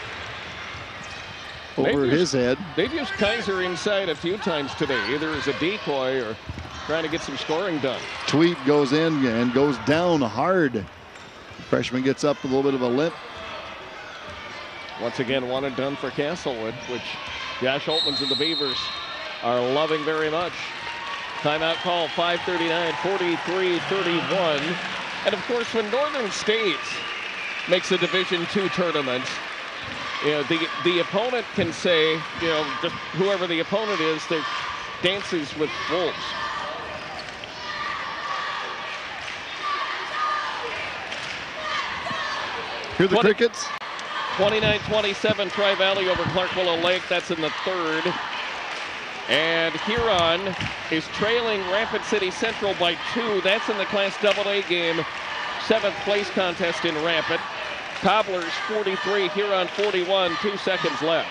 Over They've his used, head. They've used Kaiser inside a few times today, either as a decoy or trying to get some scoring done. Tweet goes in and goes down hard. Freshman gets up with a little bit of a limp. Once again, one and done for Castlewood, which Josh Oltmans and the Beavers are loving very much. Timeout call, five thirty-nine, forty-three thirty-one. And of course, when Northern State makes a Division two tournament, you know, the, the opponent can say, you know, just whoever the opponent is, they're dances with wolves. Here are the Crickets. twenty-nine twenty-seven Tri-Valley over Clark Willow Lake. That's in the third. And Huron is trailing Rapid City Central by two. That's in the Class double A game. Seventh place contest in Rapid. Cobblers forty-three, Huron forty-one, two seconds left.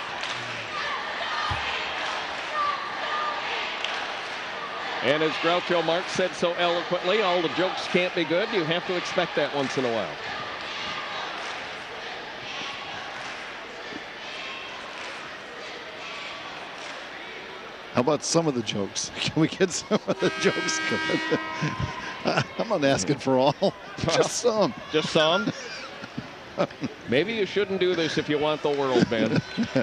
And as Groucho Marx said so eloquently, all the jokes can't be good. You have to expect that once in a while. How about some of the jokes? Can we get some of the jokes good? I'm not asking for all, just some. Just some? Maybe you shouldn't do this if you want the world, man.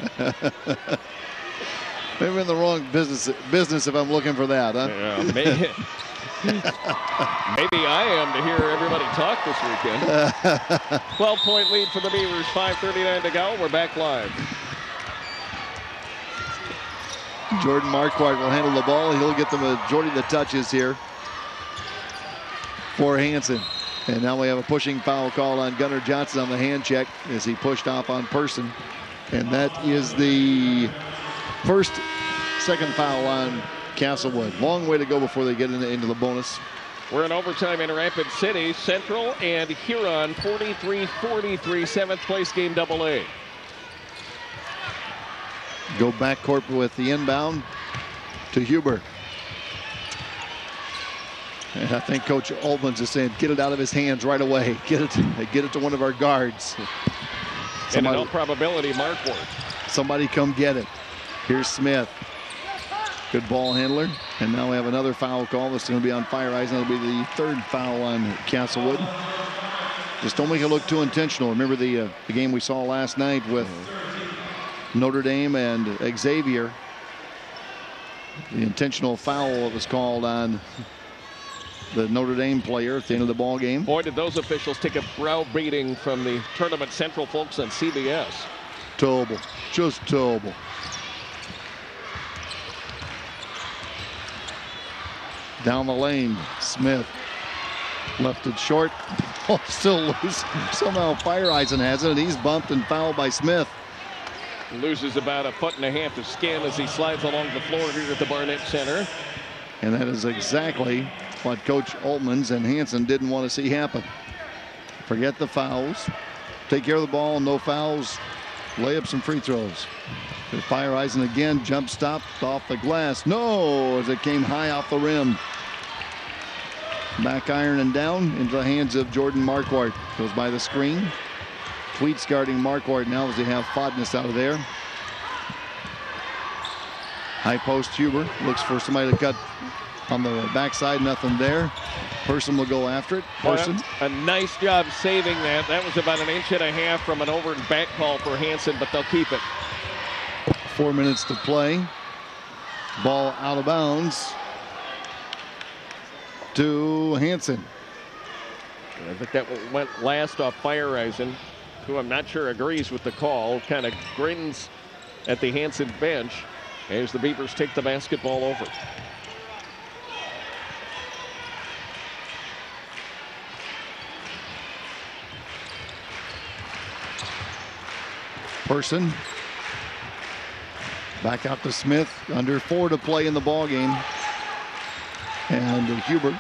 Maybe in the wrong business business if I'm looking for that, huh? Yeah, maybe, maybe I am to hear everybody talk this weekend. twelve point lead for the Beavers, five thirty-nine to go. We're back live. Jordan Marquardt will handle the ball. He'll get the majority of the touches here for Hanson. And now we have a pushing foul call on Gunnar Johnson on the hand check as he pushed off on Person. And that is the first, second foul on Castlewood. Long way to go before they get into, into the bonus. We're in overtime in Rapid City. Central and Huron, forty-three forty-three, seventh place game double A. Go backcourt with the inbound to Huber. And I think Coach Altman's is saying, get it out of his hands right away. Get it, get it to one of our guards. Somebody, and in all probability, Marquardt. Somebody come get it. Here's Smith. Good ball handler. And now we have another foul call. That's going to be on Fire Eyes. And it'll be the third foul on Castlewood. Just don't make it look too intentional. Remember the, uh, the game we saw last night with Notre Dame and Xavier. The intentional foul that was called on the Notre Dame player at the end of the ball game. Boy, did those officials take a brow beating from the Tournament Central folks on C B S. Terrible, just terrible. Down the lane, Smith left it short. Ball still loose. Somehow Fireeisen has it, and he's bumped and fouled by Smith. Loses about a foot and a half of skin as he slides along the floor here at the Barnett Center. And that is exactly what Coach Altman's and Hanson didn't want to see happen. Forget the fouls. Take care of the ball, no fouls. Lay up some free throws. Fireeisen again, jump stop off the glass. No, as it came high off the rim. Back iron and down into the hands of Jordan Marquardt. Goes by the screen. Tweets guarding Marquardt now as they have Fodness out of there. High post Huber looks for somebody to cut on the backside, nothing there. Person will go after it. Person. Well, a nice job saving that. That was about an inch and a half from an over and back call for Hanson, but they'll keep it. Four minutes to play. Ball out of bounds to Hanson. I think that went last off Fireeisen, who I'm not sure agrees with the call. Kind of grins at the Hanson bench as the Beavers take the basketball over. Person. Back out to Smith. Under four to play in the ball game. And Huber.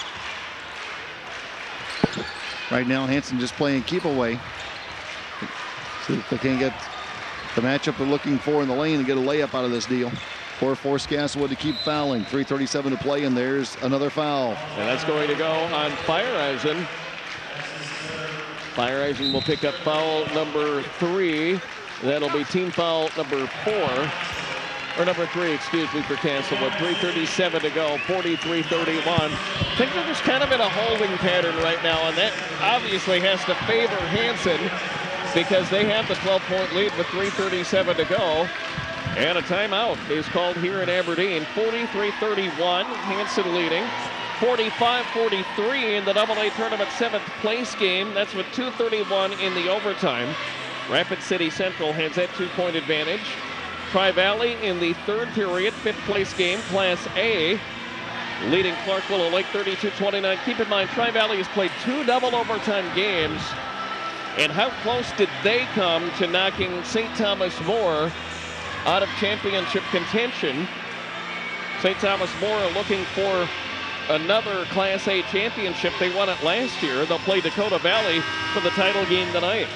Right now, Hanson just playing keep away. See if they can get the matchup they're looking for in the lane and get a layup out of this deal. Or force Castlewood to keep fouling. three thirty-seven to play, and there's another foul. And that's going to go on Fireeisen. Fireeisen will pick up foul number three. That'll be team foul number four. Or number three, excuse me, for Castlewood. three thirty-seven to go, forty-three thirty-one. I think they're just kind of in a holding pattern right now, and that obviously has to favor Hanson because they have the twelve point lead with three thirty-seven to go. And a timeout is called here in Aberdeen. forty-three thirty-one, Hanson leading. forty-five forty-three in the double A tournament seventh place game. That's with two thirty-one in the overtime. Rapid City Central has that two-point advantage. Tri-Valley in the third period, fifth place game, Class A, leading Clark Willow Lake thirty-two twenty-nine. Keep in mind, Tri-Valley has played two double overtime games. And how close did they come to knocking Saint Thomas More out of championship contention? Saint Thomas More looking for another Class A championship. They won it last year. They'll play Dakota Valley for the title game tonight.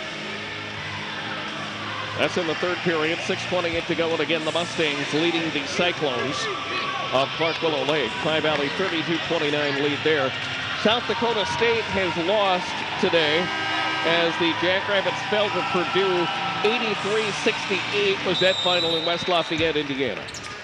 That's in the third period. six twenty-eight to go, and again the Mustangs leading the Cyclones of Clark Willow Lake. Tri-Valley thirty-two twenty-nine lead there. South Dakota State has lost today as the Jackrabbits fell to Purdue. eighty-three sixty-eight was that final in West Lafayette, Indiana.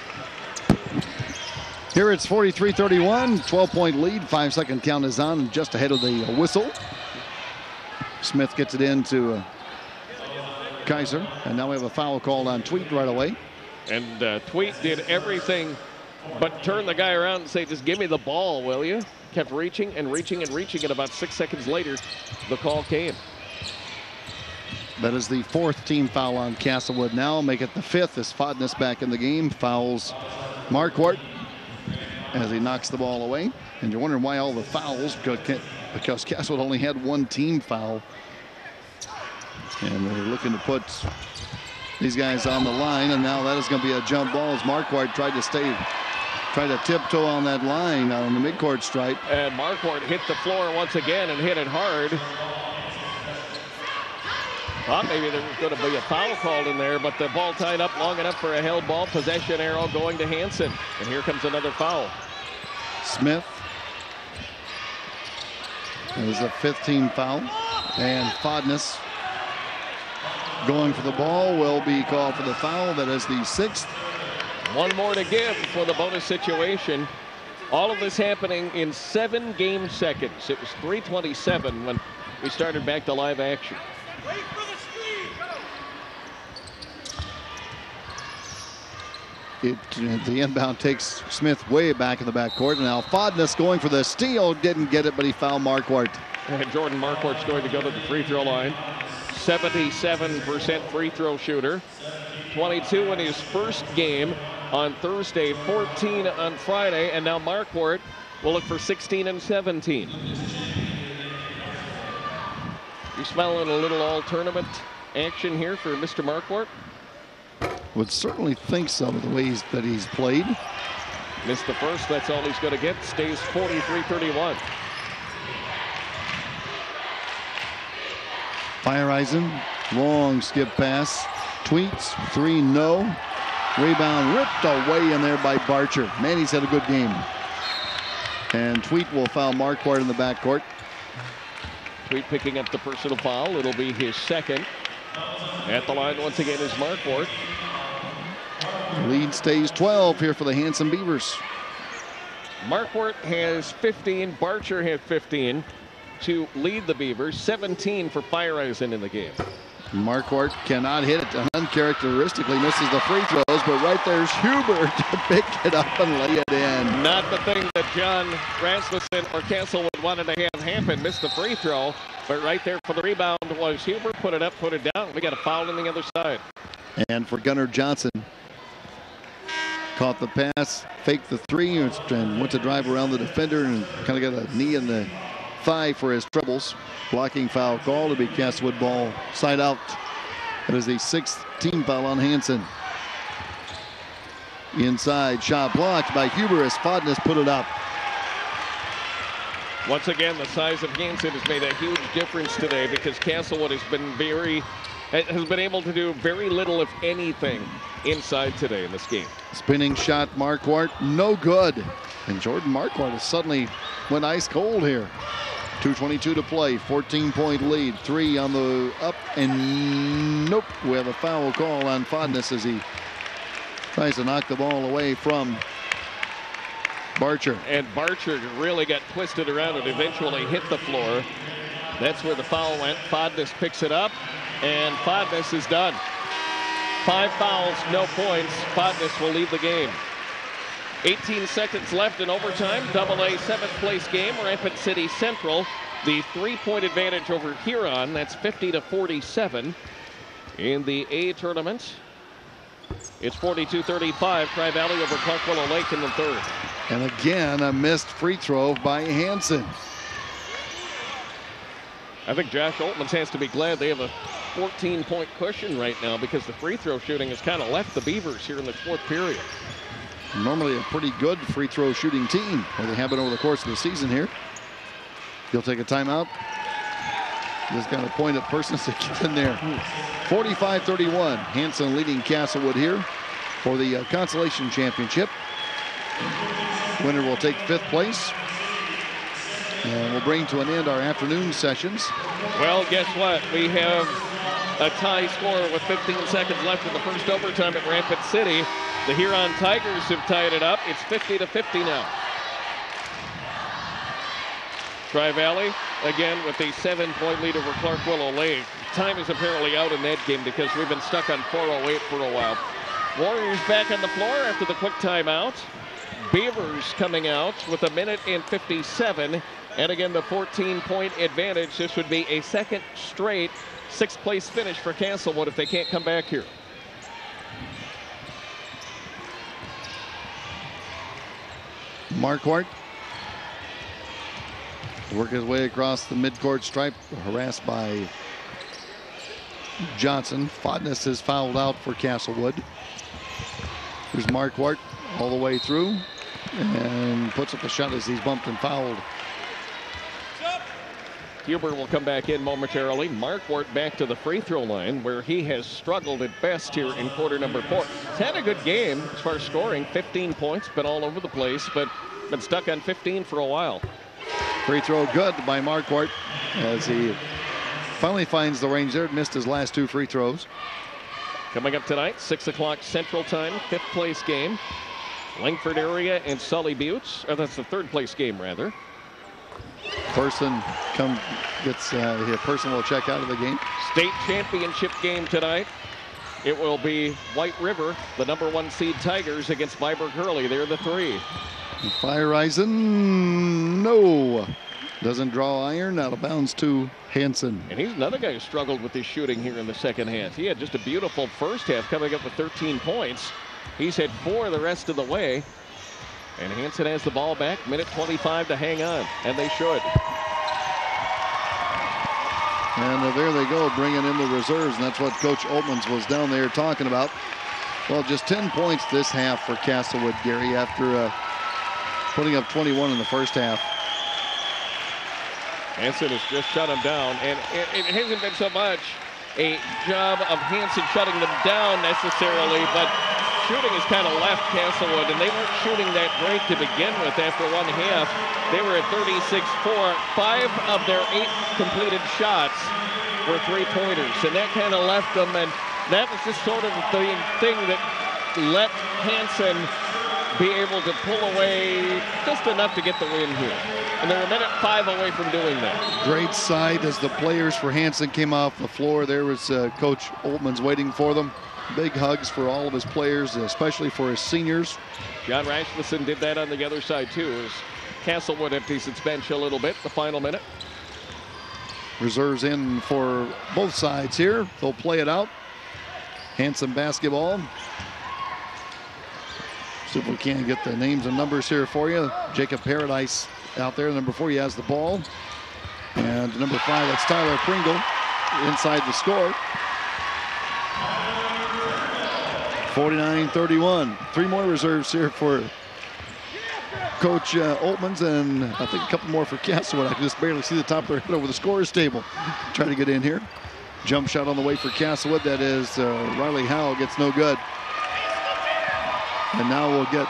Here it's forty-three thirty-one, twelve-point lead. Five-second count is on, just ahead of the whistle. Smith gets it into uh, Kaiser, and now we have a foul called on Tweet right away. And uh, Tweet did everything but turn the guy around and say, just give me the ball, will you? Kept reaching and reaching and reaching, and about six seconds later, the call came. That is the fourth team foul on Castlewood now. Make it the fifth as Fodness back in the game. Fouls Marquardt as he knocks the ball away. And you're wondering why all the fouls, because Castlewood only had one team foul. And they're looking to put these guys on the line, and now that is going to be a jump ball as Marquardt tried to stay, tried to tiptoe on that line on the midcourt stripe. And Marquardt hit the floor once again and hit it hard. Thought maybe there was going to be a foul called in there, but the ball tied up long enough for a held ball. Possession arrow going to Hansen. And here comes another foul. Smith. It was a fifth team foul. And Fodness going for the ball will be called for the foul. That is the sixth. One more to give for the bonus situation. All of this happening in seven game seconds. It was three twenty-seven when we started back to live action. Wait for the screen. It, the inbound takes Smith way back in the backcourt. Now Fodness going for the steal. Didn't get it, but he fouled Marquardt. And Jordan Marquardt's going to go to the free throw line. seventy-seven percent free throw shooter. twenty-two in his first game on Thursday, fourteen on Friday, and now Marquardt will look for sixteen and seventeen. You smelling a little all-tournament action here for Mister Marquardt? Would certainly think so, the ways that he's played. Missed the first, that's all he's going to get. Stays forty-three thirty-one. Feiereisen, long skip pass. Tweets, three no. Rebound ripped away in there by Barcher. Man, he's had a good game. And Tweet will foul Marquardt in the backcourt. Tweet picking up the personal foul. It'll be his second. At the line once again is Marquardt. Lead stays twelve here for the Hanson Beavers. Marquardt has fifteen. Barcher has fifteen to lead the Beavers. seventeen for Feiereisen in the game. Marquardt cannot hit it. Uncharacteristically misses the free throws, but right there's Huber to pick it up and lay it in. Not the thing that John Rasmussen or Castlewood wanted to have happen. Missed the free throw, but right there for the rebound was Huber. Put it up, put it down. We got a foul on the other side. And for Gunnar Johnson, caught the pass, faked the three, and went to drive around the defender and kind of got a knee in the thigh for his troubles. Blocking foul call to be Castlewood ball side out. That is the sixth team foul on Hanson. Inside shot blocked by Huber as Fodness put it up. Once again, the size of Hanson has made a huge difference today because Castlewood has been very has been able to do very little, if anything, inside today in this game. Spinning shot, Marquardt, no good. And Jordan Marquardt has suddenly went ice cold here. two twenty-two to play, fourteen point lead, three on the up, and nope. We have a foul call on Fodness as he tries to knock the ball away from Barcher. And Barcher really got twisted around and eventually hit the floor. That's where the foul went. Fodness picks it up, and Fodness is done. Five fouls, no points. Fodness will lead the game. eighteen seconds left in overtime. Double A seventh place game. Rapid City Central. The three-point advantage over Huron. That's fifty to forty-seven. In the A tournament, it's forty-two thirty-five. Tri-Valley over Clark Willow Lake in the third. And again, a missed free throw by Hanson. I think Josh Oltmans has to be glad they have a fourteen point cushion right now because the free throw shooting has kind of left the Beavers here in the fourth period. Normally a pretty good free throw shooting team, or they have been over the course of the season here. He'll take a timeout. Just got to point at Persons to get in there. forty-five thirty-one. Hanson leading Castlewood here for the uh, consolation championship. Winner will take fifth place. And we'll bring to an end our afternoon sessions. Well, guess what? We have a tie score with fifteen seconds left in the first overtime at Rapid City. The Huron Tigers have tied it up. It's fifty to fifty now. Tri-Valley, again, with a seven-point lead over Clark Willow Lake. Time is apparently out in that game because we've been stuck on four oh eight for a while. Warriors back on the floor after the quick timeout. Beavers coming out with a minute and fifty-seven. And again, the fourteen-point advantage. This would be a second straight sixth-place finish for Castlewood if they can't come back here. Marquardt work his way across the midcourt stripe, harassed by Johnson. Fodness is fouled out for Castlewood. Here's Marquardt all the way through and puts up a shot as he's bumped and fouled. Huber will come back in momentarily. Marquardt back to the free throw line where he has struggled at best here in quarter number four. He's had a good game as far as scoring, fifteen points, been all over the place, but been stuck on fifteen for a while. Free throw good by Marquardt as he finally finds the range there. Missed his last two free throws. Coming up tonight, six o'clock Central Time, fifth place game. Langford area and Sully Buttes. Oh, that's the third place game, rather. Person come gets uh, a person will check out of the game. State championship game tonight. It will be White River, the number one seed Tigers against Viborg Hurley. They're the three. Fire Eisen, no. Doesn't draw iron, out of bounds to Hanson. And he's another guy who struggled with his shooting here in the second half. He had just a beautiful first half, coming up with thirteen points. He's had four the rest of the way. And Hanson has the ball back, minute twenty-five to hang on, and they should. And uh, there they go, bringing in the reserves, and that's what Coach Oltmans was down there talking about. Well, just ten points this half for Castlewood, Gary, after uh, putting up twenty-one in the first half. Hanson has just shut him down, and it, it hasn't been so much a job of Hanson shutting them down necessarily, but shooting has kind of left Castlewood, and they weren't shooting that great to begin with after one half. They were at thirty-six four. Five of their eight completed shots were three-pointers, and that kind of left them, and that was just sort of the thing that let Hanson be able to pull away just enough to get the win here. And they're a minute five away from doing that. Great sight as the players for Hanson came off the floor. There was uh, Coach Oltmans waiting for them. Big hugs for all of his players, especially for his seniors. John Rasmussen did that on the other side too, as Castlewood empties its bench a little bit, the final minute. Reserves in for both sides here. They'll play it out. Hanson basketball. See if we can get the names and numbers here for you. Jacob Paradise out there, number four, he has the ball. And number five, that's Tyler Pringle inside the score. forty-nine thirty-one. Three more reserves here for Coach uh, Oltmans, and I think a couple more for Castlewood. I can just barely see the top of their head over the scorer's table. Trying to get in here. Jump shot on the way for Castlewood. That is uh, Riley Howell, gets no good. And now we'll get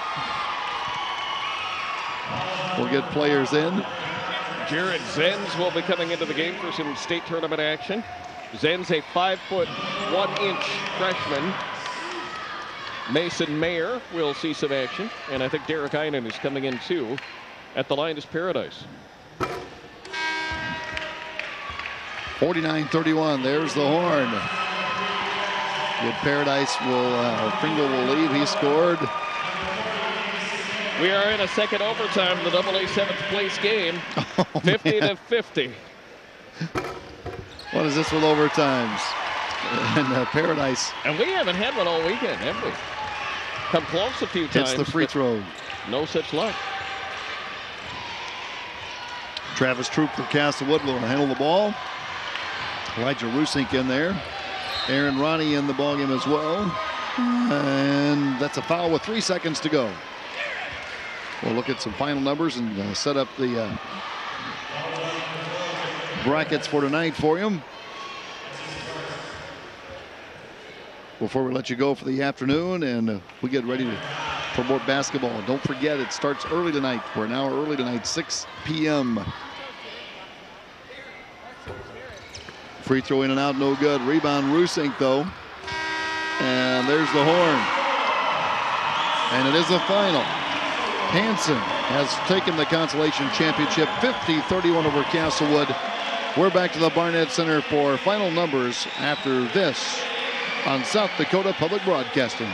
we'll get players in. Jared Zenz will be coming into the game for some state tournament action. Zenz, a five foot one inch freshman. Mason Mayer will see some action, and I think Derek Einen is coming in too at the line is Paradise. forty-nine thirty-one, there's the horn. Good. Paradise will, uh, Pringle will leave, he scored. We are in a second overtime, the double A seventh place game, oh, fifty to fifty. What is this with overtimes? And uh, Paradise. And we haven't had one all weekend, have we? Come close a few times. Hits the free throw. No such luck. Travis Troop for Castlewood will handle the ball. Elijah Rusink in there. Aaron Ronnie in the ballgame as well. And that's a foul with three seconds to go. we'll look at some final numbers and uh, set up the uh, brackets for tonight for you. Before we let you go for the afternoon and uh, we get ready to, for more basketball. Don't forget, it starts early tonight. We're an hour early tonight, six p m Free throw in and out, no good. Rebound, Rusink, though. And there's the horn. And it is the final. Hanson has taken the consolation championship, fifty thirty-one over Castlewood. We're back to the Barnett Center for final numbers after this on South Dakota Public Broadcasting.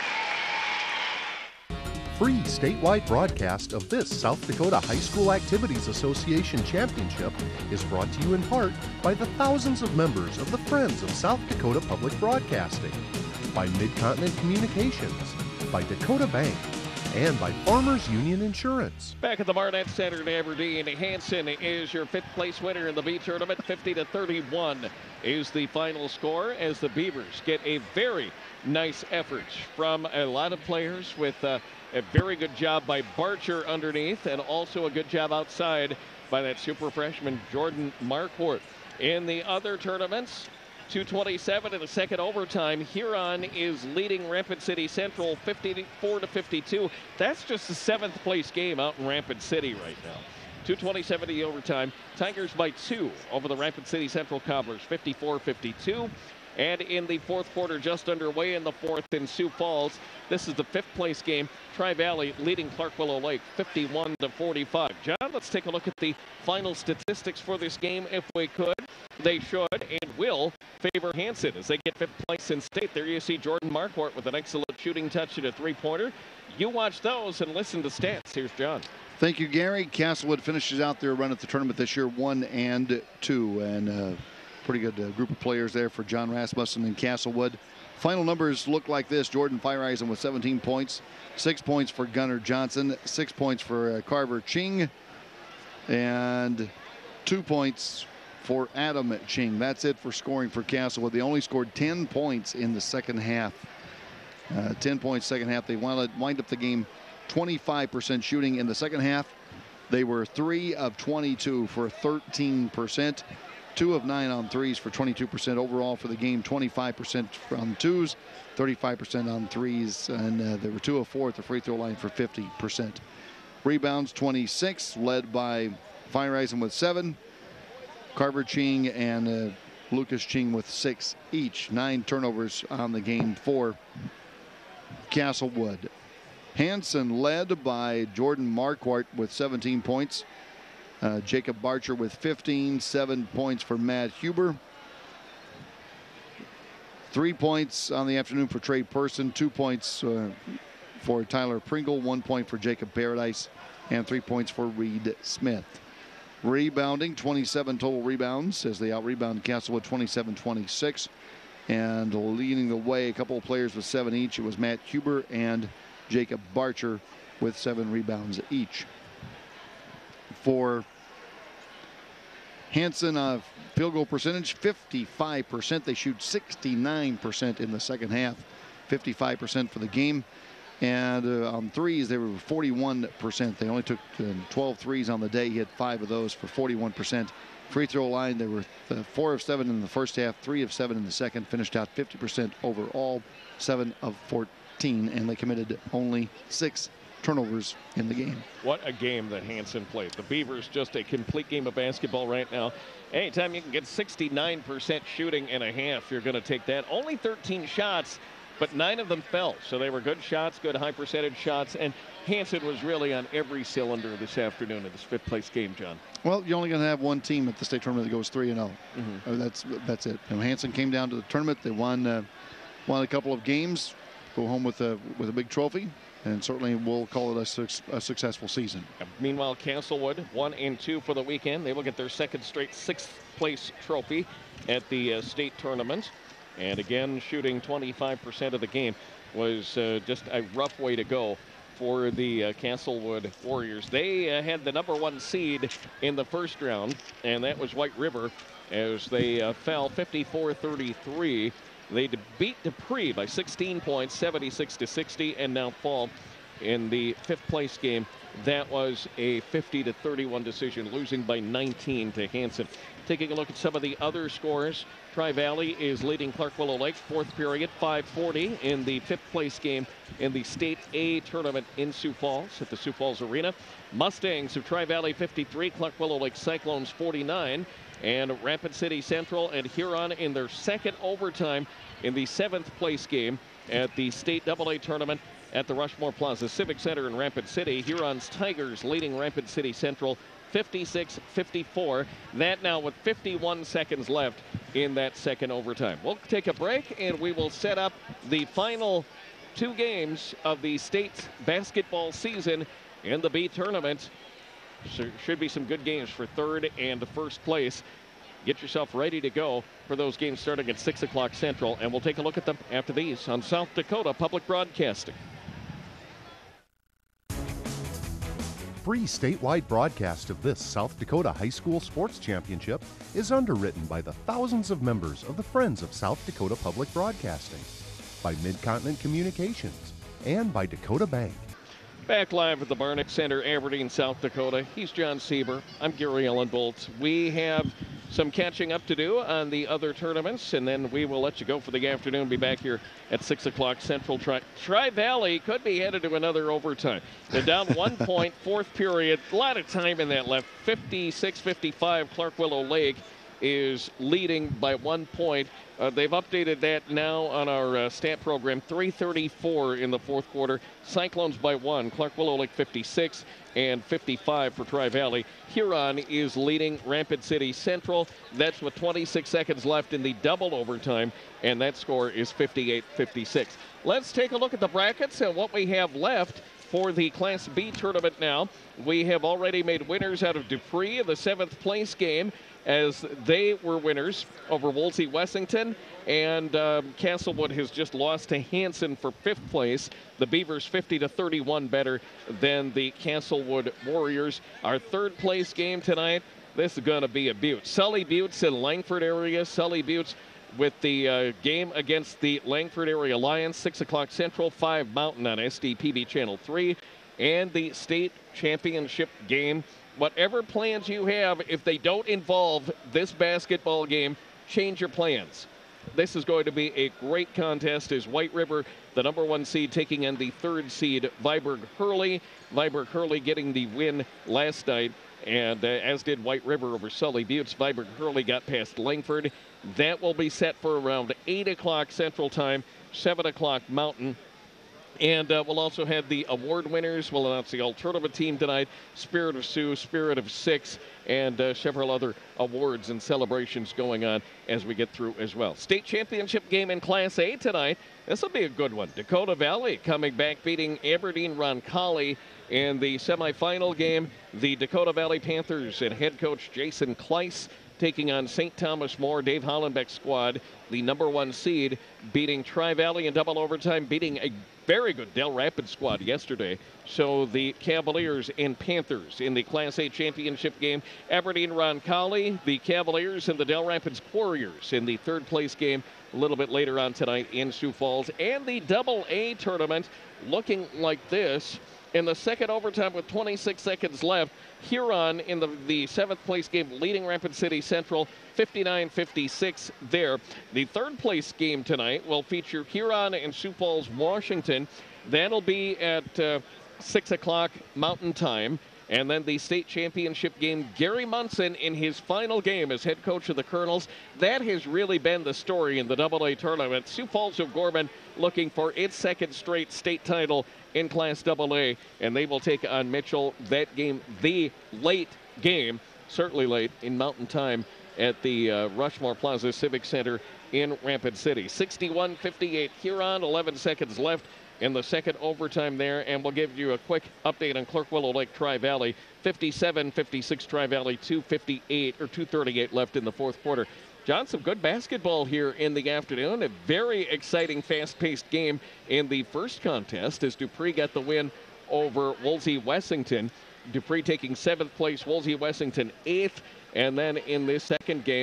Free statewide broadcast of this South Dakota High School Activities Association Championship is brought to you in part by the thousands of members of the Friends of South Dakota Public Broadcasting, by Mid-Continent Communications, by Dakota Bank, and by Farmers Union Insurance. Back at the Barnett Center in Aberdeen, Hanson is your fifth place winner in the B tournament. fifty to thirty-one is the final score as the Beavers get a very nice effort from a lot of players with uh, a very good job by Barcher underneath and also a good job outside by that super freshman Jordan Marquardt. In the other tournaments, two twenty-seven in the second overtime. Huron is leading Rapid City Central fifty-four to fifty-two. That's just the seventh place game out in Rapid City right now. two twenty-seven in the overtime. Tigers by two over the Rapid City Central Cobblers, fifty-four fifty-two. And in the fourth quarter, just underway in the fourth in Sioux Falls, this is the fifth place game. Tri-Valley leading Clark Willow Lake fifty-one to forty-five. John, let's take a look at the final statistics for this game if we could. They should and will favor Hanson as they get fifth place in state. There you see Jordan Marquardt with an excellent shooting touch and a three-pointer. You watch those and listen to stats. Here's John. Thank you, Gary. Castlewood finishes out their run at the tournament this year, one and two, and uh, pretty good uh, group of players there for John Rasmussen and Castlewood. Final numbers look like this. Jordan Fireisen with seventeen points, six points for Gunnar Johnson, six points for uh, Carver Ching, and two points for Adam Ching. That's it for scoring for Castlewood. They only scored ten points in the second half. Uh, ten points second half. They wound, wind up the game twenty-five percent shooting in the second half. They were three of twenty-two for thirteen percent. Two of nine on threes for twenty-two percent overall for the game. twenty-five percent on twos, thirty-five percent on threes, and uh, they were two of four at the free throw line for fifty percent. Rebounds twenty-six, led by Fireisen with seven, Carver Ching and uh, Lucas Ching with six each. Nine turnovers on the game for Castlewood. Hanson led by Jordan Marquardt with seventeen points. Uh, Jacob Barcher with fifteen, seven points for Matt Huber. Three points on the afternoon for Trey Person, two points uh, for Tyler Pringle, one point for Jacob Paradise, and three points for Reed Smith. Rebounding, twenty-seven total rebounds as they out-rebound Castlewood twenty-seven twenty-six. And leading the way, a couple of players with seven each. It was Matt Huber and Jacob Barcher with seven rebounds each. For Hanson, uh, field goal percentage fifty-five percent. They shoot sixty-nine percent in the second half, fifty-five percent for the game. And uh, on threes, they were forty-one percent. They only took uh, twelve threes on the day. He had five of those for forty-one percent. Free throw line, they were uh, four of seven in the first half, three of seven in the second. Finished out fifty percent overall, seven of fourteen, and they committed only six turnovers in the game. What a game that Hanson played. The Beavers just a complete game of basketball right now. Anytime you can get sixty-nine percent shooting in a half, you're going to take that. Only thirteen shots, but nine of them fell. So they were good shots, good high percentage shots, and Hanson was really on every cylinder this afternoon in this fifth place game, John. Well, you're only going to have one team at the state tournament that goes three and oh. Mm-hmm. That's that's it. And Hanson came down to the tournament. They won uh, won a couple of games, go home with a with a big trophy, and certainly we'll call it a, su a successful season. Meanwhile, Castlewood one and two for the weekend. They will get their second straight sixth place trophy at the uh, state tournament. And again, shooting twenty-five percent of the game was uh, just a rough way to go for the uh, Castlewood Warriors. They uh, had the number one seed in the first round, and that was White River, as they uh, fell fifty-four thirty-three. They beat Dupree by sixteen points, seventy-six to sixty, and now fall in the fifth place game. That was a fifty to thirty-one decision, losing by nineteen to Hanson. Taking a look at some of the other scores, Tri-Valley is leading Clark Willow Lake, fourth period, five forty in the fifth place game in the State A tournament in Sioux Falls at the Sioux Falls Arena. Mustangs of Tri-Valley fifty-three, Clark Willow Lake Cyclones forty-nine, and Rapid City Central and Huron in their second overtime in the seventh place game at the State double A tournament at the Rushmore Plaza Civic Center in Rapid City. Huron's Tigers leading Rapid City Central fifty-six fifty-four. That now with fifty-one seconds left in that second overtime. We'll take a break and we will set up the final two games of the state basketball season in the B tournament. So should be some good games for third and first place. Get yourself ready to go for those games starting at six o'clock Central, and we'll take a look at them after these on South Dakota Public Broadcasting. Free statewide broadcast of this South Dakota High School Sports Championship is underwritten by the thousands of members of the Friends of South Dakota Public Broadcasting, by Mid-Continent Communications, and by Dakota Bank. Back live at the Barnick Center, Aberdeen, South Dakota. He's John Sieber. I'm Gary Ellenbolt. We have some catching up to do on the other tournaments, and then we will let you go for the afternoon. Be back here at six o'clock Central. Tri- Tri-Valley could be headed to another overtime. They're down one point, fourth period. A lot of time in that left. fifty-six fifty-five, Clark Willow Lake is leading by one point. Uh, they've updated that now on our uh, stat program. three thirty-four in the fourth quarter. Cyclones by one. Clark Willow Lake fifty-six and fifty-five for Tri-Valley. Huron is leading Rapid City Central. That's with twenty-six seconds left in the double overtime, and that score is fifty-eight fifty-six. Let's take a look at the brackets and what we have left for the Class B tournament now. We have already made winners out of Dupree in the seventh place game, as they were winners over Wolsey Wessington, and um, Castlewood has just lost to Hanson for fifth place. The Beavers fifty to thirty-one better than the Castlewood Warriors. Our third place game tonight, this is going to be a beaut. Sully Buttes in Langford area. Sully Buttes with the uh, game against the Langford Area Lions, six o'clock Central, five Mountain on S D P B Channel three, and the state championship game. Whatever plans you have, if they don't involve this basketball game, change your plans. This is going to be a great contest as White River, the number one seed, taking on the third seed, Viborg Hurley. Viborg Hurley getting the win last night, and uh, as did White River over Sully Buttes. Viborg Hurley got past Langford. That will be set for around eight o'clock Central Time, seven o'clock Mountain. And uh, we'll also have the award winners. We'll announce the all-tournament team tonight, Spirit of Sioux, Spirit of Six, and uh, several other awards and celebrations going on as we get through as well. State championship game in Class A tonight. This will be a good one. Dakota Valley coming back, beating Aberdeen Roncalli in the semifinal game. The Dakota Valley Panthers and head coach Jason Kleiss taking on Saint Thomas More, Dave Hollenbeck's squad, the number one seed, beating Tri-Valley in double overtime, beating a very good Del Rapids squad yesterday. So the Cavaliers and Panthers in the Class A championship game. Aberdeen Roncalli, the Cavaliers, and the Del Rapids Warriors in the third place game a little bit later on tonight in Sioux Falls. And the double A tournament looking like this. In the second overtime with twenty-six seconds left, Huron in the, the seventh place game leading Rapid City Central fifty-nine fifty-six there. The third place game tonight will feature Huron and Sioux Falls, Washington. That'll be at uh, six o'clock Mountain Time. And then the state championship game, Gary Munson in his final game as head coach of the Colonels. That has really been the story in the double A tournament. Sioux Falls O'Gorman looking for its second straight state title in Class double A, and they will take on Mitchell. That game, the late game, certainly late in Mountain Time at the uh, Rushmore Plaza Civic Center in Rapid City. sixty-one fifty-eight Huron, eleven seconds left in the second overtime there, and we'll give you a quick update on Clark Willow Lake Tri-Valley. fifty-seven fifty-six Tri-Valley, two fifty-eight or two thirty-eight left in the fourth quarter. John, some good basketball here in the afternoon. A very exciting, fast-paced game in the first contest as Dupree got the win over Wolsey Wessington. Dupree taking seventh place, Wolsey Wessington eighth, and then in this second game,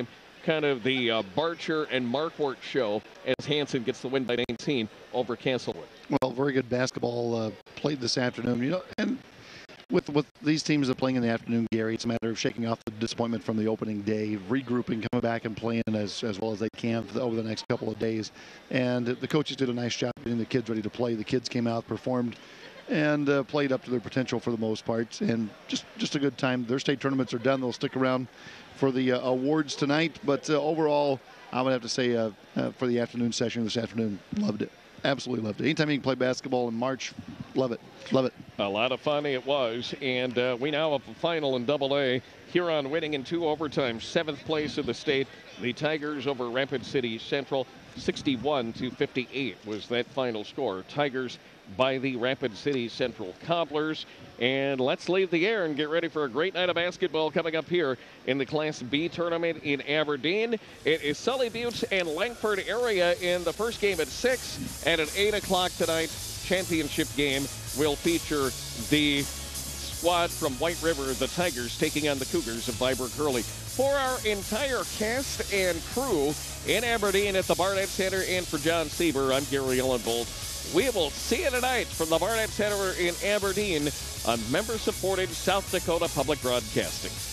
kind of the uh, Barcher and Marquardt show as Hanson gets the win by nineteen over Castlewood. Well, very good basketball uh, played this afternoon. You know, and with with these teams that are playing in the afternoon, Gary, it's a matter of shaking off the disappointment from the opening day, regrouping, coming back and playing as, as well as they can over the next couple of days. And the coaches did a nice job getting the kids ready to play. The kids came out, performed, and uh, played up to their potential for the most part. And just, just a good time. Their state tournaments are done. They'll stick around for the uh, awards tonight. But uh, overall, I would have to say uh, uh, for the afternoon session this afternoon, loved it. Absolutely loved it. Anytime you can play basketball in March, love it. Love it. A lot of fun it was. And uh, we now have a final in double A. Huron winning in two overtimes. Seventh place in the state. The Tigers over Rapid City Central. sixty-one to fifty-eight was that final score. Tigers by the Rapid City Central Cobblers. And let's leave the air and get ready for a great night of basketball coming up here in the Class B tournament in Aberdeen. It is Sully Butte and Langford area in the first game at six, and at eight o'clock tonight, championship game will feature the squad from White River, the Tigers, taking on the Cougars of Viber Curley. For our entire cast and crew in Aberdeen at the Barnett Center, and for John Sieber, I'm Gary Ellenbold. We will see you tonight from the Barnett Center in Aberdeen on member-supported South Dakota Public Broadcasting.